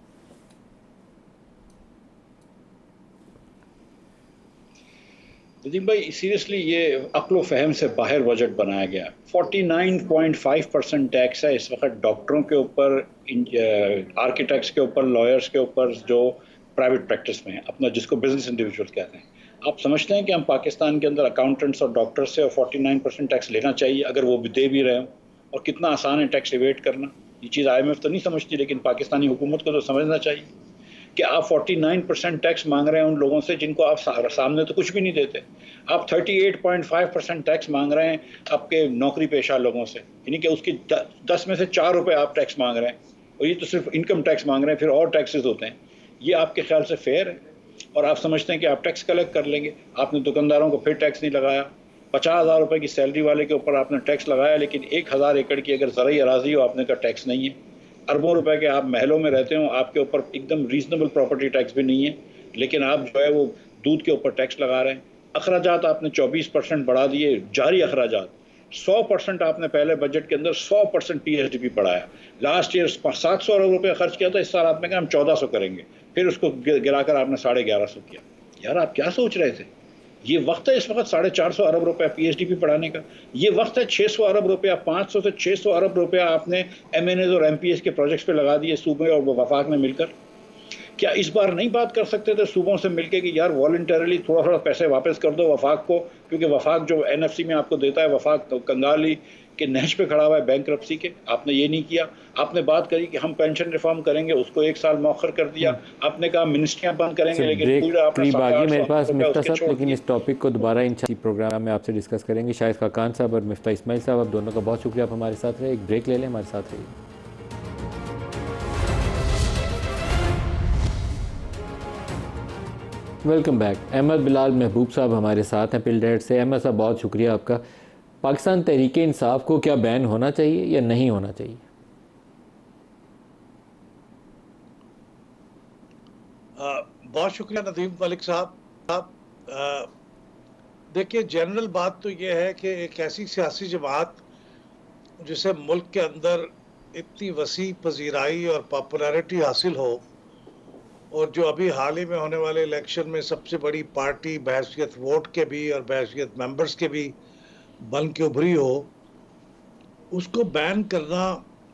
[SPEAKER 3] नदीम भाई, सीरियसली ये अक्लो फ़हम से बाहर बजट बनाया गया। उनचास पॉइंट पाँच परसेंट टैक्स है इस वक्त डॉक्टरों के ऊपर, आर्किटेक्ट्स के ऊपर, लॉयर्स के ऊपर जो प्राइवेट प्रैक्टिस में है, अपना जिसको बिजनेस इंडिविजुअल कहते हैं। आप समझते हैं कि हम पाकिस्तान के अंदर अकाउंटेंट्स और डॉक्टर्स से और उनचास परसेंट टैक्स लेना चाहिए अगर वो भी दे भी रहे हों? और कितना आसान है टैक्स इवेट करना? ये चीज़ आई एम एफ तो नहीं समझती, लेकिन पाकिस्तानी हुकूमत को तो समझना चाहिए कि आप उनचास परसेंट टैक्स मांग रहे हैं उन लोगों से जिनको आप सामने तो कुछ भी नहीं देते। आप अड़तीस पॉइंट पाँच परसेंट टैक्स मांग रहे हैं आपके नौकरी पेशा लोगों से, यानी कि उसकी दस में से चार रुपए आप टैक्स मांग रहे हैं, और ये तो सिर्फ इनकम टैक्स मांग रहे हैं, फिर और टैक्सेस होते हैं। ये आपके ख्याल से फेयर है? और आप समझते हैं कि आप टैक्स कलेक्ट कर लेंगे? आपने दुकानदारों को फिर टैक्स नहीं लगाया, पचास हज़ार रुपये की सैलरी वाले के ऊपर आपने टैक्स लगाया, लेकिन एक हज़ार एकड़ की अगर ज़राई अराजी हो आपने का टैक्स नहीं है। अरबों रुपए के आप महलों में रहते हो, आपके ऊपर एकदम रीजनेबल प्रॉपर्टी टैक्स भी नहीं है, लेकिन आप जो है वो दूध के ऊपर टैक्स लगा रहे हैं। अखराजात आपने चौबीस परसेंट बढ़ा दिए, जारी अखराजात सौ परसेंट आपने पहले बजट के अंदर सौ percent P H D P बढ़ाया। लास्ट ईयर सात सौ अरब रुपये खर्च किया था, इस साल आपने कहा हम चौदह सौ करेंगे, फिर उसको गिराकर आपने साढ़े ग्यारह सौ किया। यार आप क्या सोच रहे थे? ये वक्त है इस वक्त साढ़े चार सौ अरब रुपया पी एच डी पी बढ़ाने का। ये वक्त है छः सौ अरब रुपया, पाँच सौ से छः सौ अरब रुपया आपने एम एन एज और एम पी एस के प्रोजेक्ट्स पे लगा दिए सूबे और वफाक ने मिलकर। क्या इस बार नहीं बात कर सकते थे सूबों से मिलके कि यार वॉलंटरली थोड़ा थोड़ा पैसे वापस कर दो वफाक को, क्योंकि वफाक जो एन एफ सी में आपको देता है, वफाक तो कंगाली के नहज पे खड़ा हुआ है बैंकरप्सी के। आपने ये नहीं किया। आपने बात करी कि हम पेंशन रिफॉर्म करेंगे, उसको एक साल मौखर कर दिया। आपने कहा मिनिस्ट्रियां बंद करेंगे, लेकिन पूरा आपने
[SPEAKER 1] बागी मेरे पास मिफ्ता साहब, लेकिन इस टॉपिक को दोबारा इंशाअल्लाह प्रोग्राम में आपसे डिस्कस करेंगे। शाहिद खाकान साहब और मिफ्ता इस्माइल साहब, आप दोनों का बहुत शुक्रिया, आप हमारे साथ रहे। एक ब्रेक ले लें, हमारे साथ रहिए। Welcome back. अहमद बिलाल महबूब साहब हमारे साथ हैं पिलडेट से। अहमद साहब बहुत शुक्रिया आपका। पाकिस्तान तहरीके इंसाफ को क्या बैन होना चाहिए या नहीं होना चाहिए?
[SPEAKER 4] आ, बहुत शुक्रिया नदीम मलिक साहब। आप देखिए, जनरल बात तो ये है कि एक ऐसी सियासी जमात जिसे मुल्क के अंदर इतनी वसी पजीराई और पॉपुलैरिटी हासिल हो, और जो अभी हाल ही में होने वाले इलेक्शन में सबसे बड़ी पार्टी बहैसियत वोट के भी और बहैसियत मेंबर्स के भी बन के उभरी हो, उसको बैन करना,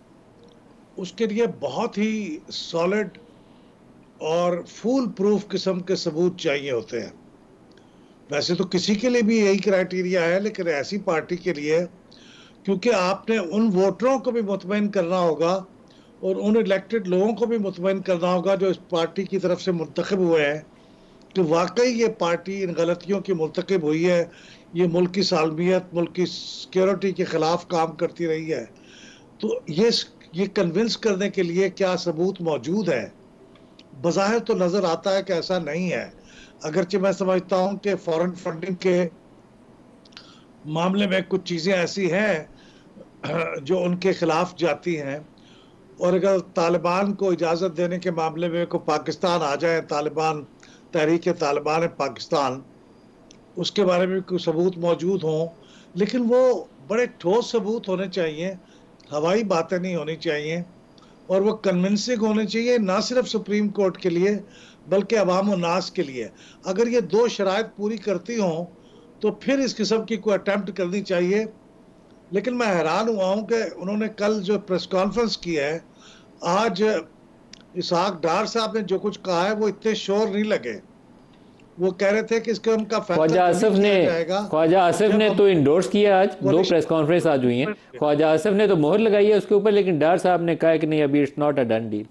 [SPEAKER 4] उसके लिए बहुत ही सॉलिड और फूल प्रूफ किस्म के सबूत चाहिए होते हैं। वैसे तो किसी के लिए भी यही क्राइटेरिया है, लेकिन ऐसी पार्टी के लिए, क्योंकि आपने उन वोटरों को भी मुतमईन करना होगा और उन इलेक्टेड लोगों को भी मुतमईन करना होगा जो इस पार्टी की तरफ से मुंतखब हुए हैं कि वाकई ये पार्टी इन गलतियों की मुर्तकब हुई है, ये मुल्क की सालमियत, मुल्क की सिक्योरिटी के ख़िलाफ़ काम करती रही है। तो ये ये कन्विंस करने के लिए क्या सबूत मौजूद है? बज़ाहिर तो नज़र आता है कि ऐसा नहीं है। अगरचे मैं समझता हूँ कि फॉरेन फंडिंग के मामले में कुछ चीज़ें ऐसी हैं जो उनके ख़िलाफ़ जाती हैं, और अगर तालिबान को इजाज़त देने के मामले में को पाकिस्तान आ जाए, तालिबान तहरीक तालिबान है पाकिस्तान, उसके बारे में कोई सबूत मौजूद हों, लेकिन वो बड़े ठोस सबूत होने चाहिए, हवाई बातें नहीं होनी चाहिए, और वो कन्विंसिंग होने चाहिए, ना सिर्फ सुप्रीम कोर्ट के लिए बल्कि अवाम और नास के लिए। अगर ये दो शराइत पूरी करती हों तो फिर इस किस्म की कोई अटैम्प्ट करनी चाहिए। लेकिन मैं हैरान हुआ हूँ कि उन्होंने कल जो प्रेस कॉन्फ्रेंस की है, आज इसहाक डार साहब ने जो कुछ कहा है वो इतने शोर नहीं लगे। वो कह रहे थे कि इसके उनका
[SPEAKER 1] ख्वाजा आसिफ ने ख्वाजा आसिफ ने तो इंडोर्स किया। आज दो प्रेस कॉन्फ्रेंस आज हुई हैं, ख्वाजा आसिफ ने तो मोहर लगाई है उसके ऊपर, लेकिन डार साहब ने कहा कि नहीं, अभी it's not a done deal.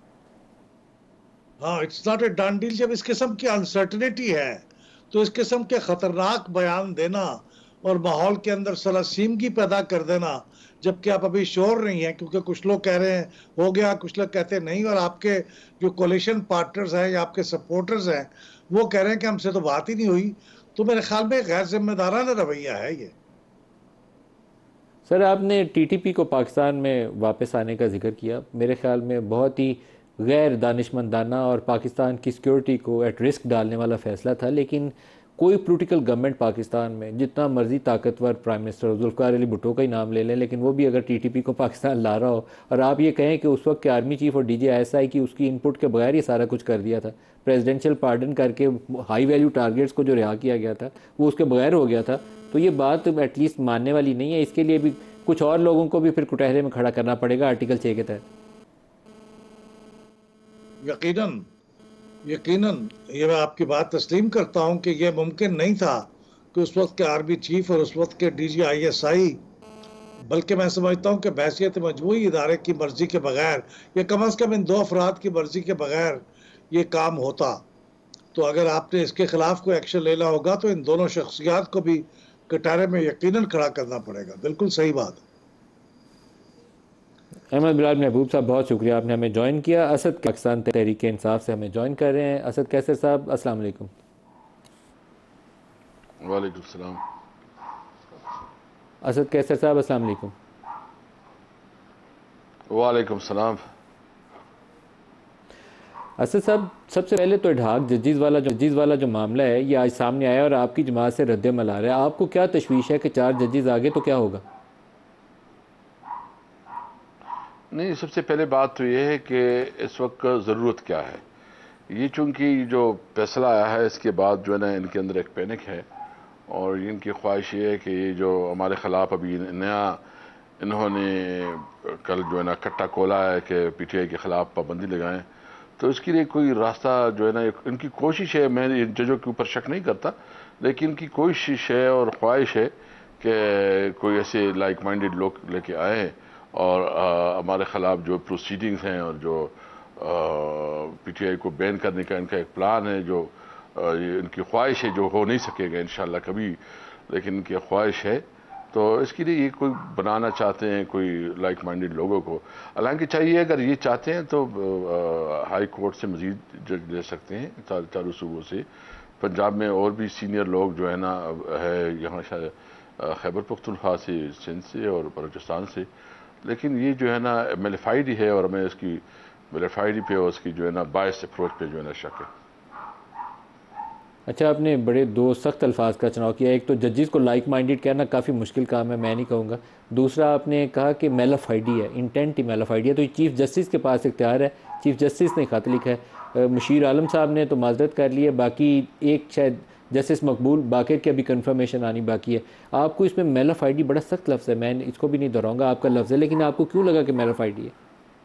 [SPEAKER 4] हाँ, it's not a done deal. जब इस किस्म की अनसर्टनिटी है तो इस किस्म के खतरनाक बयान देना और माहौल के अंदर सलासीमगी पैदा कर देना, जबकि आप अभी श्योर नहीं हैं, क्योंकि कुछ लोग कह रहे हैं हो गया, कुछ लोग कहते हैं नहीं, और आपके जो कोलिशन पार्टनर्स हैं या आपके सपोर्टर्स हैं वो कह रहे हैं कि हमसे तो बात ही नहीं हुई, तो मेरे ख्याल में गैर जिम्मेदाराना रवैया है ये।
[SPEAKER 1] सर, आपने टीटीपी को पाकिस्तान में वापस आने का जिक्र किया। मेरे ख्याल में बहुत ही गैर दानिशमंदाना और पाकिस्तान की सिक्योरिटी को एट रिस्क डालने वाला फ़ैसला था। लेकिन कोई पॉलिटिकल गवर्नमेंट पाकिस्तान में, जितना मर्जी ताकतवर प्राइम मिनिस्टर जुल्फ़िकार अली भुट्टो का ही नाम ले लें, लेकिन वो भी अगर टीटीपी को पाकिस्तान ला रहा हो और आप ये कहें कि उस वक्त के आर्मी चीफ और डीजी आईएसआई की उसकी इनपुट के बगैर ये सारा कुछ कर दिया था, प्रेसिडेंशियल पार्डन करके हाई वैल्यू टारगेट्स को जो रिहा किया गया था वो उसके बगैर हो गया था, तो ये बात एटलीस्ट मानने वाली नहीं है। इसके लिए भी कुछ और लोगों को भी फिर कुटहरे में खड़ा करना पड़ेगा आर्टिकल छः के तहत।
[SPEAKER 4] यकीनन यकीनन ये मैं आपकी बात तस्लीम करता हूँ कि यह मुमकिन नहीं था कि उस वक्त के आर्मी चीफ और उस वक्त के डीजी आईएसआई, बल्कि मैं समझता हूँ कि बहैसियत मजमूई इदारे की मर्जी के बगैर, या कम अज़ कम इन दो अफराद की मर्जी के बगैर ये काम होता। तो अगर आपने इसके खिलाफ कोई एक्शन लेना होगा तो इन दोनों शख्सियात को भी कटारे में यकीनन खड़ा करना पड़ेगा। बिल्कुल सही बात।
[SPEAKER 1] अहमद बिलाल महबूब साहब, बहुत शुक्रिया, आपने हमें ज्वाइन किया। असद पाकिस्तान तहरीक इंसाफ से हमें ज्वाइन कर रहे हैं। असद कैसर साहब, अस्सलाम वालेकुम।
[SPEAKER 5] वालेकुम सलाम।
[SPEAKER 1] असद कैसर साहब, अस्सलाम वालेकुम।
[SPEAKER 5] वालेकुम सलाम।
[SPEAKER 1] असद साहब, सबसे पहले तो ढाक जजीज़ वाला जो जजीज़ वाला जो मामला है ये आज सामने आया और आपकी जमात से रद्द-ए-अमल आ रहा है। आपको क्या तशवीश है कि चार जजीज़ आगे तो क्या होगा?
[SPEAKER 5] नहीं, सबसे पहले बात तो ये है कि इस वक्त ज़रूरत क्या है। ये चूँकि जो फैसला आया है इसके बाद जो है ना इनके अंदर एक पैनिक है और इनकी ख्वाहिश ये है कि ये जो हमारे ख़िलाफ़ अभी नया इन्होंने कल जो है ना कट्टा खोला है कि पी टी आई के ख़िलाफ़ पाबंदी लगाएं, तो इसके लिए कोई रास्ता जो है ना इनकी कोशिश है। मैं इन जजों के ऊपर शक नहीं करता, लेकिन इनकी कोशिश है और ख्वाहिश है कि कोई ऐसे लाइक माइंडेड लोग लेके आए और आ, हमारे ख़िलाफ़ जो प्रोसीडिंग्स हैं और जो पी टी आई को बैन करने का इनका एक प्लान है, जो आ, ये इनकी ख्वाहिश है, जो हो नहीं सकेगा इंशाल्लाह कभी, लेकिन इनकी ख्वाहिश है। तो इसके लिए ये कोई बनाना चाहते हैं कोई लाइक माइंडेड लोगों को। हालांकि चाहिए, अगर ये चाहते हैं तो हाई कोर्ट से मज़ीद जज ले सकते हैं चारों सूबों से। पंजाब में और भी सीनियर लोग जो है ना है, यहाँ शायद खैबर पख्तूनख्वा से, सिंध से और बलूचिस्तान से, लेकिन ये जो है ना मेलिफाइड ही है और हमें इसकी मेलिफाइड पे और उसकी जो है ना बायस अप्रोच पे जो है ना शक है।
[SPEAKER 1] अच्छा, आपने बड़े दो सख्त अल्फाज का चुनाव किया। एक तो जजेस को लाइक माइंडेड कहना काफ़ी मुश्किल काम है, मैं नहीं कहूँगा। दूसरा आपने कहा कि मेलाफाइडी है, इंटेंट ही मेलाफाइडी है। तो चीफ़ जस्टिस के पास इख्तियार है, चीफ़ जस्टिस ने खत लिखा है। मुशीर आलम साहब ने तो माजरत कर ली है, बाकी एक शायद जस्टिस मकबूल बाकिर की अभी कन्फर्मेशन आनी बाकी है। आपको इसमें मेलाफाइडी बड़ा सख्त लफ्ज़ है, मैं इसको भी नहीं दोहराऊँगा, आपका लफ्ज़ है, लेकिन आपको क्यों लगा कि मेलाफाइडी है?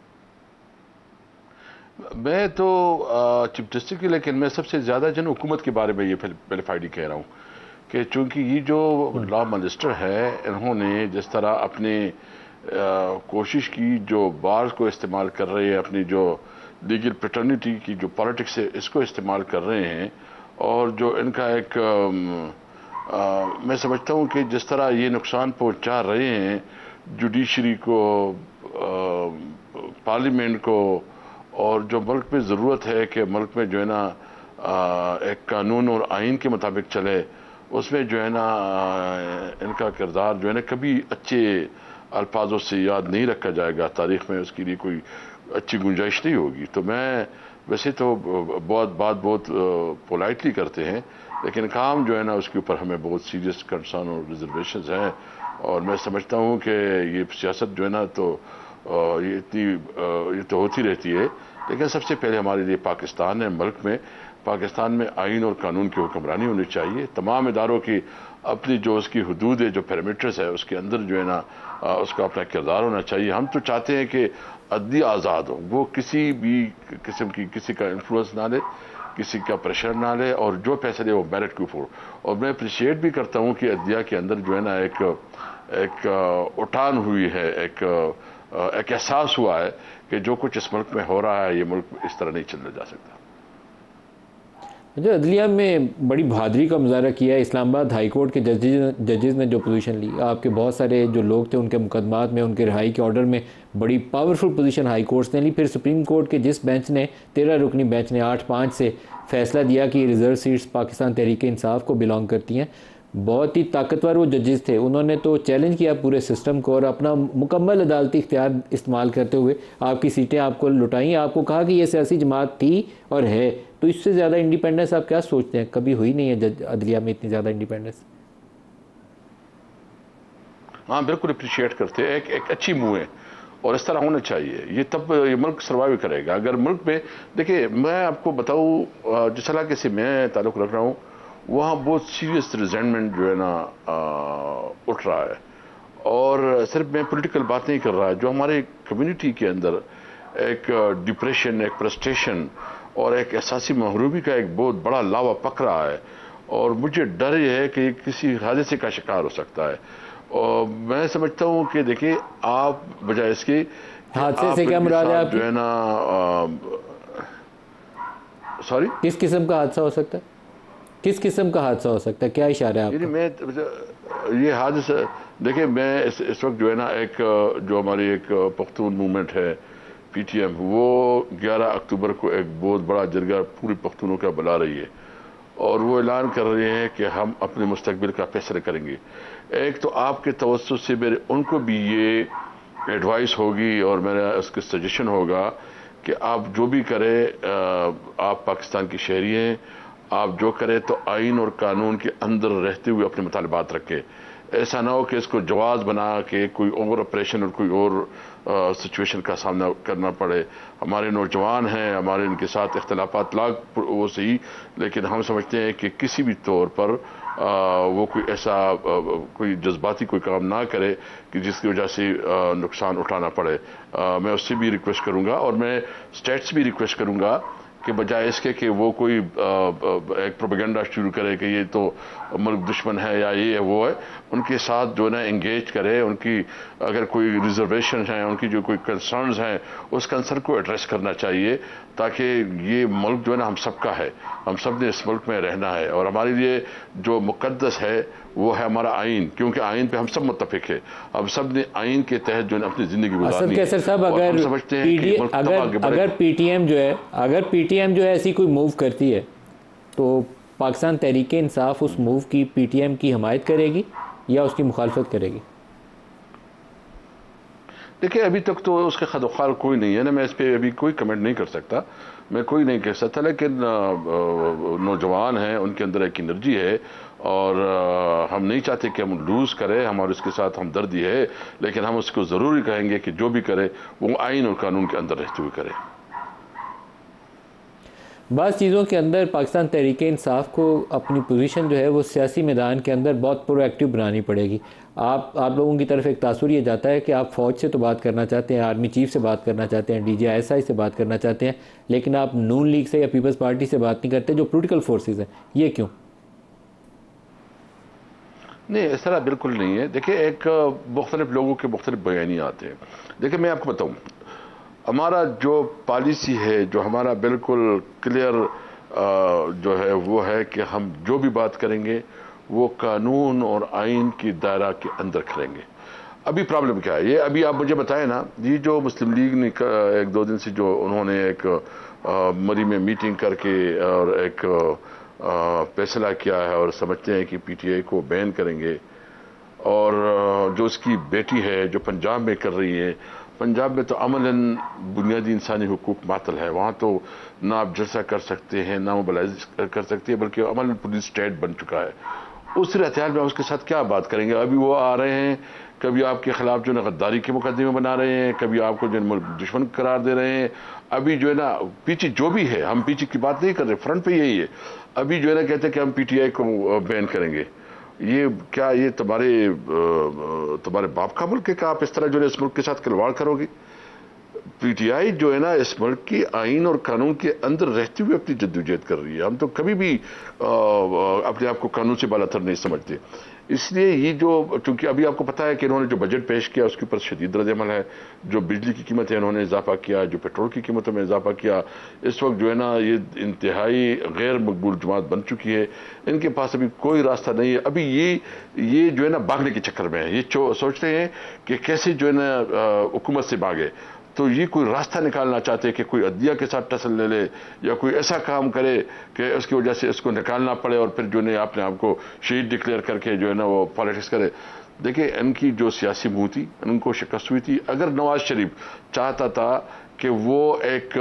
[SPEAKER 5] मैं तो चीफ जस्टिस की, लेकिन मैं सबसे ज़्यादा जन हुकूमत के बारे में ये वेरीफाइड कह रहा हूँ कि चूँकि ये जो लॉ मिनिस्टर है, इन्होंने जिस तरह अपने कोशिश की, जो बार को इस्तेमाल कर रहे हैं, अपनी जो लीगल पैटर्निटी की जो पॉलिटिक्स है इसको इस्तेमाल कर रहे हैं, और जो इनका एक आ, आ, मैं समझता हूँ कि जिस तरह ये नुकसान पहुँचा रहे हैं जुडिशरी को, पार्लियामेंट को, और जो मुल्क में ज़रूरत है कि मुल्क में जो है ना एक कानून और आइन के मुताबिक चले, उसमें जो है ना इनका किरदार जो है ना कभी अच्छे अल्फाजों से याद नहीं रखा जाएगा तारीख़ में, उसके लिए कोई अच्छी गुंजाइश नहीं होगी। तो मैं वैसे तो बहुत बात बहुत पोलाइटली करते हैं, लेकिन काम जो है ना उसके ऊपर हमें बहुत सीरियस कंसर्न और रिजर्वेशंस हैं, और मैं समझता हूँ कि ये सियासत जो है ना तो ये इतनी ये तो होती रहती है, लेकिन सबसे पहले हमारे लिए पाकिस्तान है। मुल्क में, पाकिस्तान में आइन और कानून की हुक्मरानी होनी चाहिए। तमाम इदारों की अपनी जो उसकी हदूद है, जो पैरामीटर्स है, उसके अंदर जो है ना उसका अपना किरदार होना चाहिए। हम तो चाहते हैं कि अदली आज़ाद हो, वो किसी भी किस्म की किसी का इन्फ्लुएंस ना ले, किसी का प्रेशर ना ले, और जो फैसले वो मेरिट के ऊपर। और मैं अप्रिशिएट भी करता हूँ कि अदलिया के अंदर जो है ना एक एक उठान हुई है, एक एक एहसास हुआ है कि जो कुछ इस मुल्क में हो रहा है, ये मुल्क इस तरह नहीं चलने जा सकता।
[SPEAKER 1] जो अदलिया में बड़ी बहादुरी का मुजाहरा किया है, इस्लामाबाद हाई कोर्ट के जजेज जजेस ने जो पोजीशन ली, आपके बहुत सारे जो लोग थे उनके मुकदमात में, उनके रिहाई के ऑर्डर में बड़ी पावरफुल पोजीशन हाई कोर्ट्स ने ली। फिर सुप्रीम कोर्ट के जिस बेंच ने, तेरह रुकनी बेंच ने आठ पाँच से फैसला दिया कि रिज़र्व सीट्स पाकिस्तान तहरीक इंसाफ को बिलोंग करती हैं, बहुत ही ताकतवर वो जजेस थे। उन्होंने तो चैलेंज किया पूरे सिस्टम को और अपना मुकम्मल अदालती इख्तियार इस्तेमाल करते हुए आपकी सीटें आपको लुटाई। आपको कहा कि ये सियासी जमात थी और है, तो इससे ज़्यादा इंडिपेंडेंस आप क्या सोचते हैं? कभी हुई नहीं है जज अदलिया में इतनी ज़्यादा इंडिपेंडेंस।
[SPEAKER 5] हाँ, बिल्कुल अप्रिशिएट करते हैं, एक एक अच्छी मूव है और इस तरह होना चाहिए। ये तब ये मुल्क सर्वाइव करेगा। अगर मुल्क में, देखिए मैं आपको बताऊँ जिस इलाके से मैं ताल्लुक़ रख रहा हूँ, वहाँ बहुत सीरियस रिजेंटमेंट जो है ना उठ रहा है, और सिर्फ मैं पॉलिटिकल बात नहीं कर रहा, जो हमारे कम्युनिटी के अंदर एक डिप्रेशन, एक फ्रस्ट्रेशन और एक एहसासी महरूमी का एक बहुत बड़ा लावा पक रहा है, और मुझे डर ये है कि किसी हादसे का शिकार हो सकता है। और मैं समझता हूँ कि देखिए, आप बजाय इसके
[SPEAKER 1] हादसे से क्या मुराद है आपकी?
[SPEAKER 5] जो है ना, सॉरी,
[SPEAKER 1] किस किस्म का हादसा हो सकता है? किस किस्म का हादसा हो सकता है, क्या इशारा है आपका?
[SPEAKER 5] मैं ये हादसा, देखिए मैं इस, इस वक्त जो है ना एक जो हमारी एक पख्तून मूवमेंट है पी टी एम, वो ग्यारह अक्टूबर को एक बहुत बड़ा जरगा पूरी पख्तूनों का बुला रही है, और वो ऐलान कर रहे हैं कि हम अपने मुस्तकबिल का फैसला करेंगे। एक तो आपके तवज्जो से मेरे उनको भी ये एडवाइस होगी और मेरा उसका सजेशन होगा कि आप जो भी करें, आप पाकिस्तान की शहरी हैं, आप जो करें तो आइन और कानून के अंदर रहते हुए अपने मुतालबात रखें। ऐसा ना हो कि इसको जवाज बना के कोई और ऑपरेशन और कोई और सिचुएशन का सामना करना पड़े। हमारे नौजवान हैं, हमारे इनके साथ इख्तलाफात लाख वो सही, लेकिन हम समझते हैं कि किसी भी तौर पर आ, वो कोई ऐसा आ, कोई जज्बाती कोई काम ना करे कि जिसकी वजह से आ, नुकसान उठाना पड़े। आ, मैं उससे भी रिक्वेस्ट करूँगा और मैं स्टेट्स भी रिक्वेस्ट करूँगा कि बजाय इसके कि वो कोई एक प्रोपेगेंडा शुरू करे कि ये तो मुल्क दुश्मन है या ये है वो है, उनके साथ जो है ना इंगेज करे। उनकी अगर कोई रिजर्वेशन हैं, उनकी जो कोई कंसर्न्स हैं, उस कंसर्न को एड्रेस करना चाहिए, ताकि ये मुल्क जो है ना हम सबका है, हम सब ने इस मुल्क में रहना है और हमारे लिए जो मुकद्दस है वो है हमारा आइन, क्योंकि आइन पे हम सब मुत्तफिक है। अब सब ने आइन के तहत जो है अपनी जिंदगी गुजारनी है।
[SPEAKER 1] साहब, अगर
[SPEAKER 5] समझते हैं कि
[SPEAKER 1] अगर अगर पीटीएम जो है अगर पीटीएम जो है ऐसी कोई मूव करती है तो पाकिस्तान तहरीक इंसाफ उस मूव की पीटीएम की हिमायत करेगी या उसकी मुखालफत करेगी?
[SPEAKER 5] देखिए, अभी तक तो उसके खदोखाल कोई नहीं है ना, मैं इस पर अभी कोई कमेंट नहीं कर सकता, मैं कोई नहीं कह सकता, लेकिन नौजवान हैं, उनके अंदर एक एनर्जी है और हम नहीं चाहते कि हम लूज़ करें, हमारे उसके साथ हमदर्दी है, लेकिन हम उसको ज़रूरी कहेंगे कि जो भी करे वो आइन और कानून के अंदर रहते हुए करे।
[SPEAKER 1] बाज़ चीज़ों के अंदर पाकिस्तान तहरीक इंसाफ को अपनी पोजीशन जो है वो सियासी मैदान के अंदर बहुत प्रोएक्टिव बनानी पड़ेगी। आप आप लोगों की तरफ एक तासुर ये जाता है कि आप फ़ौज से तो बात करना चाहते हैं, आर्मी चीफ से बात करना चाहते हैं, D G I S I से बात करना चाहते हैं, लेकिन आप नून लीग से या पीपल्स पार्टी से बात नहीं करते जो पोलिटिकल फोर्सेज हैं। ये क्यों?
[SPEAKER 5] नहीं, इस तरह बिल्कुल नहीं है। देखिए, एक मुख्तलिफ लोगों के मुख्तलिफ बयानी आते हैं। देखिए, मैं आपको बताऊँ, हमारा जो पॉलिसी है, जो हमारा बिल्कुल क्लियर जो है वो है कि हम जो भी बात करेंगे वो कानून और आइन की दायरा के अंदर करेंगे। अभी प्रॉब्लम क्या है, ये अभी आप मुझे बताएं ना, ये जो मुस्लिम लीग ने एक दो दिन से जो उन्होंने एक आ, मरी में मीटिंग करके और एक फैसला किया है और समझते हैं कि पीटीआई को बैन करेंगे, और जो उसकी बेटी है जो पंजाब में कर रही है, पंजाब में तो अमलन बुनियादी इंसानी हुकूक मातल है, वहाँ तो ना आप जलसा कर सकते हैं, ना मोबलाइज कर सकते हैं, बल्कि अमलन पुलिस स्टेट बन चुका है। उस रहत्याल में उसके साथ क्या बात करेंगे? अभी वो आ रहे हैं, कभी आपके खिलाफ जो है गद्दारी के मुकदमे बना रहे हैं, कभी आपको जो है दुश्मन करार दे रहे हैं। अभी जो है ना पीछे जो भी है, हम पीछे की बात नहीं कर रहे, फ्रंट पे यही है। अभी जो है ना कहते हैं कि हम पीटीआई को बैन करेंगे। ये क्या, ये तुम्हारे तुम्हारे बाप का मुल्क है कि आप इस तरह जो है इस मुल्क के साथ खिलवाड़ करोगे? पीटीआई जो है ना इस मुल्क की आइन और कानून के अंदर रहते हुए अपनी जद्दोजहद कर रही है। हम तो कभी भी आ, अपने आप को कानून से बालातर नहीं समझते। इसलिए ये जो, चूंकि अभी आपको पता है कि इन्होंने जो बजट पेश किया उसके ऊपर शदीद रद्द-ए-अमल है, जो बिजली की कीमत है इन्होंने इजाफा किया, जो पेट्रोल की कीमतों में इजाफा किया, इस वक्त जो है ना ये इंतहाई गैर मकबूल जमात बन चुकी है। इनके पास अभी कोई रास्ता नहीं है। अभी ये ये जो है ना भागने के चक्कर में है, ये सोचते हैं कि कैसे जो है ना हुकूमत से भागे, तो ये कोई रास्ता निकालना चाहते हैं कि कोई अदलिया के साथ टसल ले ले या कोई ऐसा काम करे कि उसकी वजह से इसको निकालना पड़े और फिर जो है अपने आप को शहीद डिक्लेयर करके जो है ना वो पॉलिटिक्स करे। देखिए, इनकी जो सियासी मुँह थी उनको शिकस्त हुई थी। अगर नवाज शरीफ चाहता था कि वो एक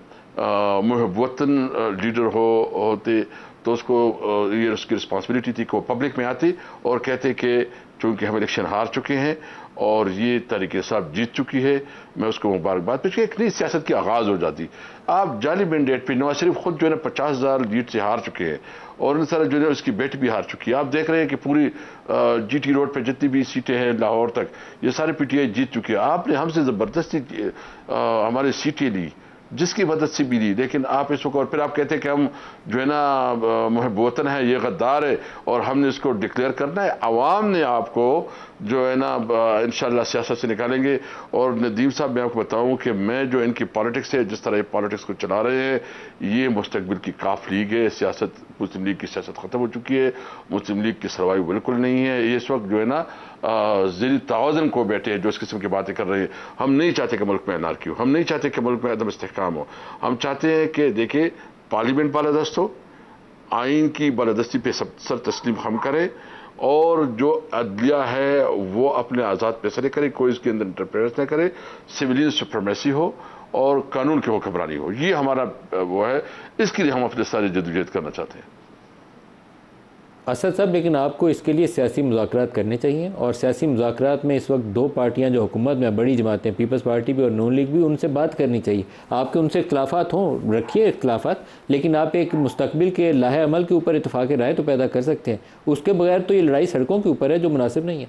[SPEAKER 5] मुहब्बतन लीडर हो होते तो उसको ये उसकी रिस्पॉन्सिबिलिटी थी कि वो पब्लिक में आते और कहते कि चूँकि हम इलेक्शन हार चुके हैं और ये तहरीक इंसाफ जीत चुकी है, मैं उसको मुबारकबाद पेश, एक नई सियासत की आगाज़ हो जाती। आप जाली मैंडेट पे नवाज शरीफ खुद जो है ना पचास हज़ार लीड से हार चुके हैं और इन सारा जो है उसकी बेटी भी हार चुकी है। आप देख रहे हैं कि पूरी जीटी रोड पे जितनी भी सीटें हैं लाहौर तक, ये सारी पीटीआई जीत चुकी है। आपने हमसे ज़बरदस्ती हमारी सीटें ली, जिसकी मदद से भी दी, लेकिन आप इसको और फिर आप कहते हैं कि हम जो है ना मुहब्बतन है, ये गद्दार है और हमने इसको डिक्लेयर करना है। आवाम ने आपको जो है ना इंशाल्लाह सियासत से निकालेंगे। और नदीम साहब, मैं आपको बताऊं कि मैं जो इनकी पॉलिटिक्स है, जिस तरह ये पॉलिटिक्स को चला रहे हैं, ये मुस्तकबिल की काफ लीग है। सियासत, मुस्लिम लीग की सियासत ख़त्म हो चुकी है, मुस्लिम लीग की सरवाई बिल्कुल नहीं है। ये इस वक्त जो है ना ज़िल तवाज़ुन को बैठे हैं जो इस किस्म की बातें कर रहे हैं। हम नहीं चाहते कि मुल्क में अनारकी हो, हम नहीं चाहते कि मुल्क में अदम इस्तेहकाम हो। हम चाहते हैं कि देखिए पार्लियामेंट बालादस्त हो, आइन की बालादस्ती पे सब सर तस्लीम हम करें और जो अदलिया है वो अपने आज़ाद फैसले करे, कोई इसके अंदर इंटरफेरेंस न करे, सिविलियन सुप्रीमेसी हो और कानून की हुक्मरानी हो। ये हमारा वो है, इसके लिए हम अपने सारी जदोजहद करना चाहते हैं।
[SPEAKER 1] असद साहब, लेकिन आपको इसके लिए सियासी मुज़ाकरात करने चाहिए, और सियासी मुज़ाकरात में इस वक्त दो पार्टियां जो हुकूमत में बड़ी जमातें, पीपल्स पार्टी भी और नून लीग भी, उनसे बात करनी चाहिए। आपके उनसे इख्तलाफात हों, रखिए इख्तलाफात, लेकिन आप एक मुस्तकबिल के लाहे अमल के ऊपर इत्तफाक़ राय तो पैदा कर सकते हैं। उसके बगैर तो ये लड़ाई सड़कों के ऊपर है, जो मुनासिब नहीं है।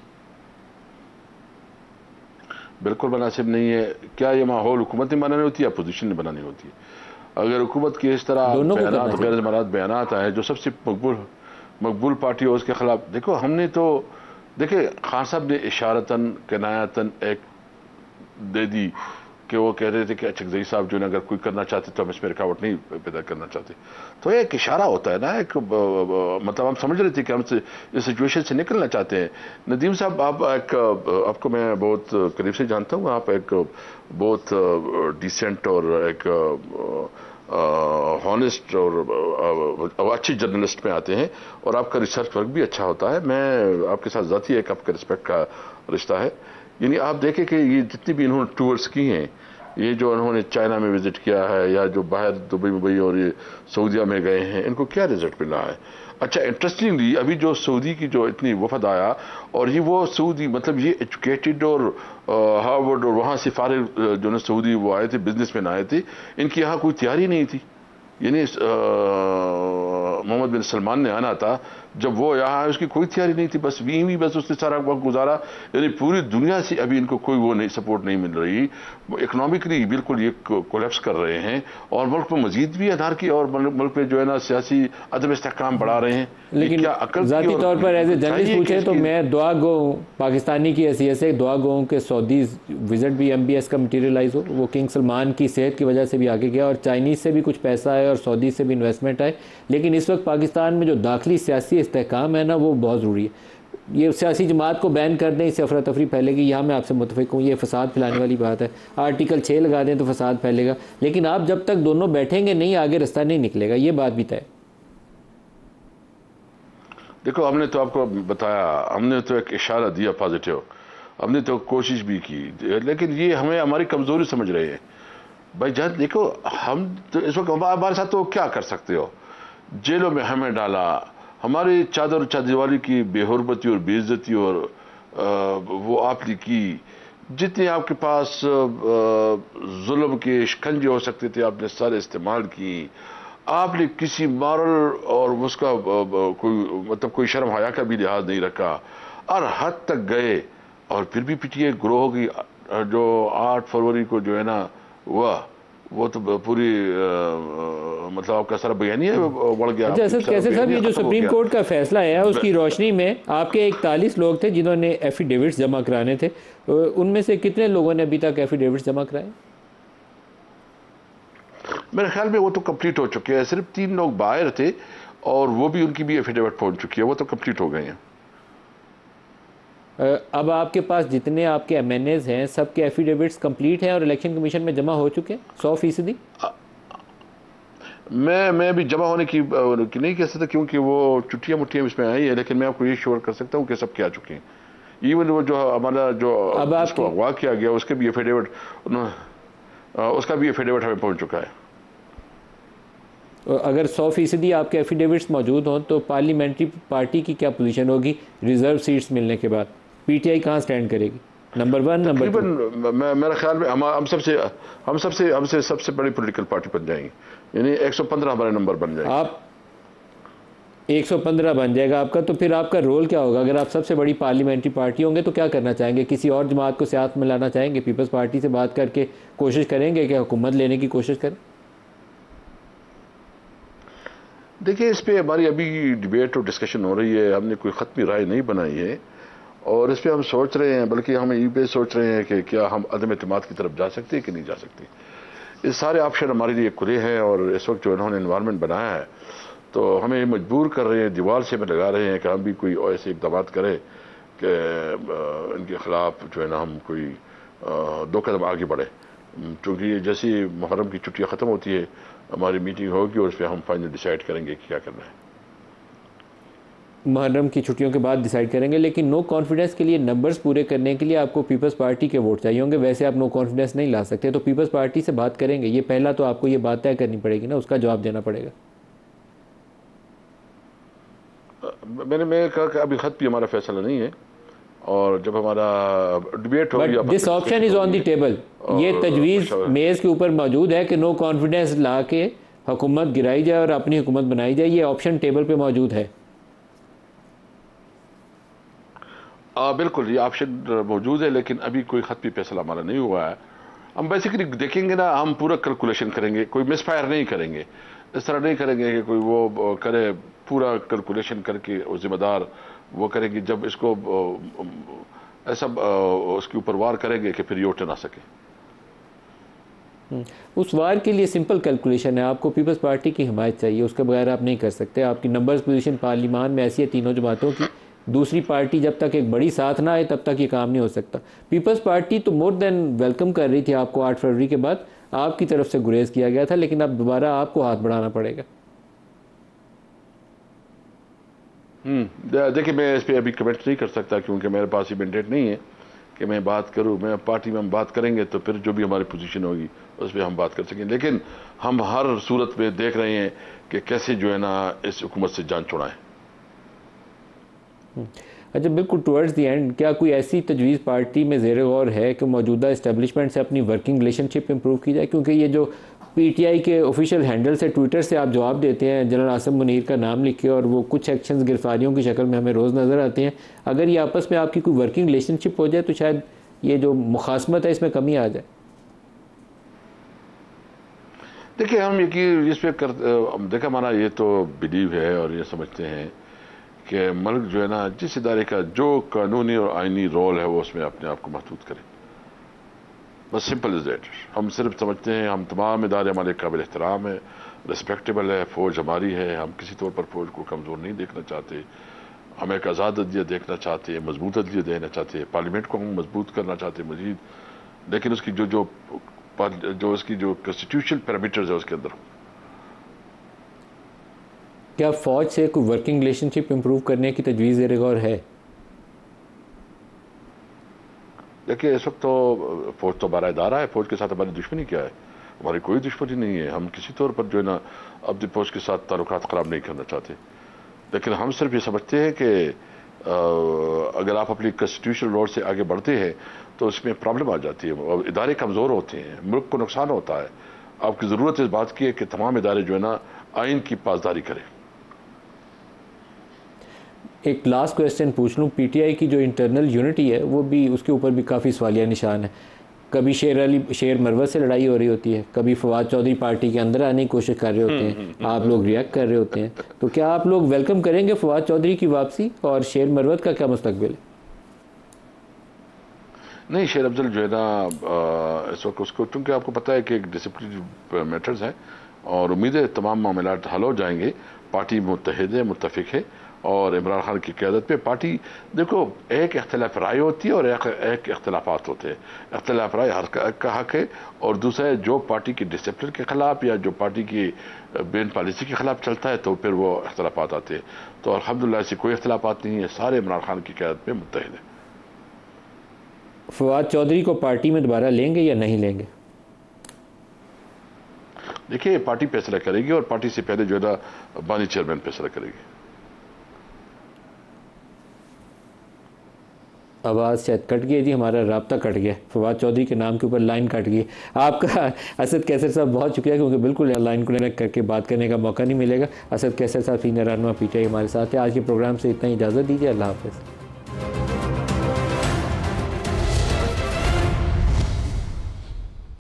[SPEAKER 5] बिल्कुल मुनासिब नहीं है। क्या ये माहौल हुकूमत ने बनानी होती है, अपोजिशन ने बनानी होती है? अगर हुकूमत की इस तरह बयानात, गैर ज़मानत बयानात आए जो सबसे मकबूल मकबूल पार्टी हो उसके खिलाफ, देखो हमने तो देखिए खान साहब ने इशारतन किनायतन एक दे दी कि वो कह रहे थे कि चकजई साहब जो है अगर कोई करना चाहते तो हम इसमें रुकावट नहीं पैदा करना चाहते। तो एक इशारा होता है ना, एक मतलब हम समझ रहे थे कि हम इस सिचुएशन से निकलना चाहते हैं। नदीम साहब, आप एक आपको मैं बहुत करीब से जानता हूँ, आप एक बहुत डिसेंट और एक हॉनेस्ट और अच्छी जर्नलिस्ट में आते हैं, और आपका रिसर्च वर्क भी अच्छा होता है। मैं आपके साथ ज़ाती एक आपका रिस्पेक्ट का रिश्ता है। यानी आप देखें कि ये जितनी भी इन्होंने टूर्स की हैं, ये जो उन्होंने चाइना में विज़िट किया है या जो बाहर दुबई मुबई और ये सऊदीया में गए हैं, इनको क्या रिजल्ट मिला है? अच्छा, इंटरेस्टिंगली अभी जो सऊदी की जो इतनी वफद आया, और ये वो सऊदी मतलब ये एजुकेटेड और हार्वर्ड और वहाँ से फारिग जो है सऊदी वो आए थे, बिजनेसमैन आए थे, इनकी यहाँ कोई तैयारी नहीं थी। यानी मोहम्मद बिन सलमान ने आना था, जब वो यहाँ आए उसकी कोई तैयारी नहीं थी, बस वी भी बस उसने सारा वक्त गुजारा। यानी पूरी दुनिया से अभी इनको कोई वो नहीं सपोर्ट नहीं मिल रही, इकोनॉमिकली बिल्कुल ये कोलैप्स कर रहे हैं, और मुल्क में मजीद भी अनार की और मुल्क में जो है ना सियासी अदम इस्तेहकाम बढ़ा रहे हैं।
[SPEAKER 1] लेकिन
[SPEAKER 5] क्या अकल
[SPEAKER 1] ज़ाती तौर पर एज ए जर्नलिस्ट पूछे तो मैं दुआ गो पाकिस्तानी की हैसियत से दुआ गो के सऊदी विजिट भी एम बी एस का मटीरियलाइज हो, वो किंग सलमान की सेहत की वजह से भी आगे गया, और चाइनीज़ से भी कुछ पैसा आए और सऊदी से भी इन्वेस्टमेंट आए। लेकिन इस वक्त पाकिस्तान में जो दाखिली सियासी इस्तेहकाम है ना, वो बहुत ज़रूरी है। ये सियासी जमात को बैन कर दें, इससे अफरा तफरी फैलेगी, यहाँ मैं आपसे मुतफिक हूँ, ये फसाद फैलाने वाली बात है। आर्टिकल छः लगा दें तो फसाद फैलेगा, लेकिन आप जब तक दोनों बैठेंगे नहीं, आगे रास्ता नहीं निकलेगा, ये बात भी तय।
[SPEAKER 5] देखो, हमने तो आपको बताया, हमने तो एक इशारा दिया पॉजिटिव, हमने तो कोशिश भी की, लेकिन ये हमें हमारी कमज़ोरी समझ रहे हैं भाई जान। देखो, हम तो इस वक्त हमारे साथ तो क्या कर सकते हो? जेलों में हमें डाला, हमारी चादर चादीवाली की बेहुरमती और बेइज्जती और आ, वो आपने की, जितने आपके पास जुल्म के शिकंजे हो सकते थे आपने सारे इस्तेमाल की। आपने किसी मॉरल और उसका कोई मतलब कोई शर्म हया का भी लिहाज नहीं रखा, और हद तक गए, और फिर भी पीटीए ग्रो होगी जो आठ फरवरी को जो है ना वह वो तो पूरी आ, मतलब आपका सारा बयानी है बढ़ गया।
[SPEAKER 1] अच्छा सर, कैसे साहब, ये जो सुप्रीम कोर्ट का फैसला है उसकी रोशनी में आपके इकतालीस लोग थे जिन्होंने एफिडेविट्स जमा कराने थे, उनमें से कितने लोगों ने अभी तक एफिडेविट्स जमा कराए?
[SPEAKER 5] मेरे ख्याल में वो तो कंप्लीट हो चुके हैं, सिर्फ तीन लोग बाहर थे और वो भी उनकी भी एफिडेविट पहुंच चुकी है, वो तो कंप्लीट हो गए हैं।
[SPEAKER 1] अब आपके पास जितने आपके एम एन एज हैं सबके एफिडेविट्स कंप्लीट हैं और इलेक्शन कमीशन में जमा हो चुके हैं सौ फीसदी?
[SPEAKER 5] मैं मैं भी जमा होने की, की नहीं कह सकता क्योंकि वो चुटियाँ मुट्टियाँ इसमें आई है, लेकिन मैं आपको ये श्योर कर सकता हूँ कि सब क्या चुके हैं। इवन वो जो हमारा जो उसको अगवा किया गया उसके भी एफिडेविट, उसका भी एफिडेविट हमें पहुँच चुका है।
[SPEAKER 1] अगर सौ फीसदी आपके एफिडेविट्स मौजूद हों तो पार्लियामेंट्री पार्टी की क्या पोजीशन होगी रिजर्व सीट्स मिलने के बाद? पीटीआई कहाँ स्टैंड करेगी? Number one, number two?
[SPEAKER 5] मेरे ख्याल में हम हम सबसे हम सबसे हमसे सबसे बड़ी पॉलिटिकल पार्टी बन जाएंगे, यानी एक सौ पंद्रह हमारे नंबर बन जाएंगे।
[SPEAKER 1] आप एक सौ पंद्रह बन जाएगा आपका, तो फिर आपका रोल क्या होगा? अगर आप सबसे बड़ी पार्लियामेंट्री पार्टी होंगे तो क्या करना चाहेंगे? किसी और जमात को साथ में लाना चाहेंगे? पीपल्स पार्टी से बात करके कोशिश करेंगे कि हुकूमत लेने की कोशिश करें?
[SPEAKER 5] देखिए, इस पर हमारी अभी डिबेट और डिस्कशन हो रही है, हमने कोई ख़त्मी राय नहीं बनाई है, और इस पर हम सोच रहे हैं, बल्कि हम ये पे सोच रहे हैं कि क्या हम अदम एतमाद की तरफ जा सकते हैं कि नहीं जा सकते। ये सारे ऑप्शन हमारे लिए खुले हैं, और इस वक्त जो इन्होंने इन्वायरमेंट बनाया है तो हमें मजबूर कर रहे हैं, दीवार से हमें लगा रहे हैं कि हम भी कोई ऐसे इक़दाम करें कि इनके ख़िलाफ़ जो है ना हम कोई दो कदम आगे बढ़े, क्योंकि जैसे मुहर्रम की छुट्टियाँ ख़त्म होती है हमारी मीटिंग होगी और उस पर हम फाइनल डिसाइड करेंगे कि क्या करना है।
[SPEAKER 1] मुहर्रम की छुट्टियों के बाद डिसाइड करेंगे, लेकिन नो कॉन्फिडेंस के लिए नंबर्स पूरे करने के लिए आपको पीपल्स पार्टी के वोट चाहिए होंगे। वैसे आप नो कॉन्फिडेंस नहीं ला सकते, तो पीपल्स पार्टी से बात करेंगे। ये पहला तो आपको ये बात तय करनी पड़ेगी ना, उसका जवाब देना पड़ेगा।
[SPEAKER 5] मैंने मैं कहा कि अभी खत भी हमारा फैसला नहीं है, और जब हमारा डिबेट होगी,
[SPEAKER 1] but this option is on the table. ये तजवीज़ मेज़ के ऊपर मौजूद है कि नो कॉन्फिडेंस ला के हुकूमत गिराई जाए और अपनी हुकूमत बनाई जाए। ये ऑप्शन टेबल पे मौजूद है।
[SPEAKER 5] आ, बिल्कुल ये ऑप्शन मौजूद है, लेकिन अभी कोई खत भी फैसला हमारा नहीं हुआ है। हम बेसिकली देखेंगे ना, हम पूरा कैलकुलेशन करेंगे, कोई मिसफायर नहीं करेंगे। इस तरह नहीं करेंगे कि कोई वो करे, पूरा कैलकुलेशन करके वो जिम्मेदार वो करेंगे, जब इसको ऐसा उसके ऊपर वार करेंगे कि फिर ये उठ ना सके।
[SPEAKER 1] उस वार के लिए सिंपल कैलकुलेशन है, आपको पीपल्स पार्टी की हिमायत चाहिए, उसके बगैर आप नहीं कर सकते। आपकी नंबर्स पोजीशन पार्लियामान में ऐसी है तीनों जमातों की, दूसरी पार्टी जब तक एक बड़ी साथ ना आए तब तक ये काम नहीं हो सकता। पीपल्स पार्टी तो मोर देन वेलकम कर रही थी आपको। आठ फरवरी के बाद आपकी तरफ से गुरेज किया गया था, लेकिन अब दोबारा आपको हाथ बढ़ाना पड़ेगा।
[SPEAKER 5] हम्म देखिए, मैं इस पर अभी कमेंट नहीं कर सकता, क्योंकि मेरे पास ये मैंडेट नहीं है कि मैं बात करूं। मैं पार्टी में हम बात करेंगे तो फिर जो भी हमारी पोजीशन होगी उस पर हम बात कर सकेंगे, लेकिन हम हर सूरत में देख रहे हैं कि कैसे जो है ना इस हुकूमत से जान छुड़ाएं।
[SPEAKER 1] अच्छा, बिल्कुल टुवर्ड्स द एंड, क्या कोई ऐसी तजवीज़ पार्टी में ज़ेर गौर है कि मौजूदा इस्टेब्लिशमेंट से अपनी वर्किंग रिलेशनशिप इंप्रूव की जाए? क्योंकि ये जो पीटीआई के ऑफिशियल हैंडल से ट्विटर से आप जवाब देते हैं जनरल आसिम मुनीर का नाम लिख के, और वो कुछ एक्शंस गिरफ्तारियों की शक्ल में हमें रोज़ नज़र आते हैं। अगर ये आपस में आपकी कोई वर्किंग रिलेशनशिप हो जाए तो शायद ये जो मुखासमत है इसमें कमी आ जाए।
[SPEAKER 5] देखिए, हम ये इस पर कर देखा, हमारा ये तो बिलीव है और ये समझते हैं कि मुल्क जो है ना, जिस इदारे का जो कानूनी और आइनी रोल है वो उसमें अपने आप को महदूद करे, बस सिंपल इज दैट। हम सिर्फ समझते हैं हम तमाम इदारे हमारे काबिल एहतराम है, रिस्पेक्टेबल है, फौज हमारी है, हम किसी तौर पर फौज को कमज़ोर नहीं देखना चाहते, हम एक आज़ाद अदलिया देखना चाहते हैं, मजबूत अदलिया देना चाहते हैं, पार्लियामेंट को हम मजबूत करना चाहते हैं मजीद, लेकिन उसकी जो जो जो उसकी जो कॉन्स्टिट्यूशनल पैरामीटर्स है उसके अंदर।
[SPEAKER 1] क्या फौज से कोई वर्किंग रिलेशनशिप इंप्रूव करने की तजवीज़ ज़ेर गौर है?
[SPEAKER 5] देखिए, इस वक्त तो फौज तो हमारा इदारा है, फौज के साथ हमारी दुश्मनी क्या है? हमारी कोई दुश्मनी नहीं है। हम किसी तौर पर जो है ना अपनी फौज के साथ ताल्लुकात ख़राब नहीं करना चाहते, लेकिन हम सिर्फ ये समझते हैं कि अगर आप अपनी कॉन्स्टिट्यूशनल रोड से आगे बढ़ते हैं तो उसमें प्रॉब्लम आ जाती है और इदारे कमज़ोर होते हैं, मुल्क को नुकसान होता है। आपकी ज़रूरत इस बात की है कि तमाम इदारे जो है ना आइन की पासदारी करें।
[SPEAKER 1] एक लास्ट क्वेश्चन पूछ लूँ, पीटीआई की जो इंटरनल यूनिटी है वो भी, उसके ऊपर भी काफ़ी सवालिया निशान है। कभी शेर अली शेर मरवत से लड़ाई हो रही होती है, कभी फवाद चौधरी पार्टी के अंदर आने की कोशिश कर रहे होते हैं, आप लोग रिएक्ट कर रहे होते हैं। तो क्या आप लोग वेलकम करेंगे फवाद चौधरी की वापसी, और शेर मरवत का क्या मुस्तकबिल है?
[SPEAKER 5] नहीं, शेर अफजल जो है ना इस वक्त उसको, क्योंकि आपको पता है कि एक डिसिप्लिन मैटर्स है और उम्मीद है तमाम मामला हल हो जाएंगे। पार्टी मुत्तहिद है, मुत्तफिक है, और इमरान खान की क़यादत पे पार्टी, देखो एक इख्तलाफ राय होती है और एक एक इख्तलाफात होते हैं। इख्तलाफ राय हर का हक है, और दूसरा है जो पार्टी की डिसिप्लिन के ख़िलाफ़ या जो पार्टी की बेन पॉलिसी के ख़िलाफ़ चलता है तो फिर वो इख्तलाफात आते हैं। तो अल्हम्दुलिल्लाह से कोई इख्तलाफात नहीं है, सारे इमरान खान की क़यादत में मुत्तहिद है।
[SPEAKER 1] फवाद चौधरी को पार्टी में दोबारा लेंगे या नहीं लेंगे?
[SPEAKER 5] देखिए, पार्टी फैसला करेगी और पार्टी से पहले जो है ना बानी चेयरमैन फैसला करेगी।
[SPEAKER 1] आवाज़ शायद कट गई जी, हमारा राब्ता कट गया, फवाद चौधरी के नाम के ऊपर लाइन कट गई। आपका असद कैसर साहब बहुत शुक्रिया, क्योंकि बिल्कुल लाइन को कनेक्ट करके बात करने का मौका नहीं मिलेगा। असद कैसर साहब सीनियर रहनुमा पीटीआई हमारे साथ है। आज के प्रोग्राम से इतना ही इजाज़त दीजिए, अल्लाह हाफ़िज़।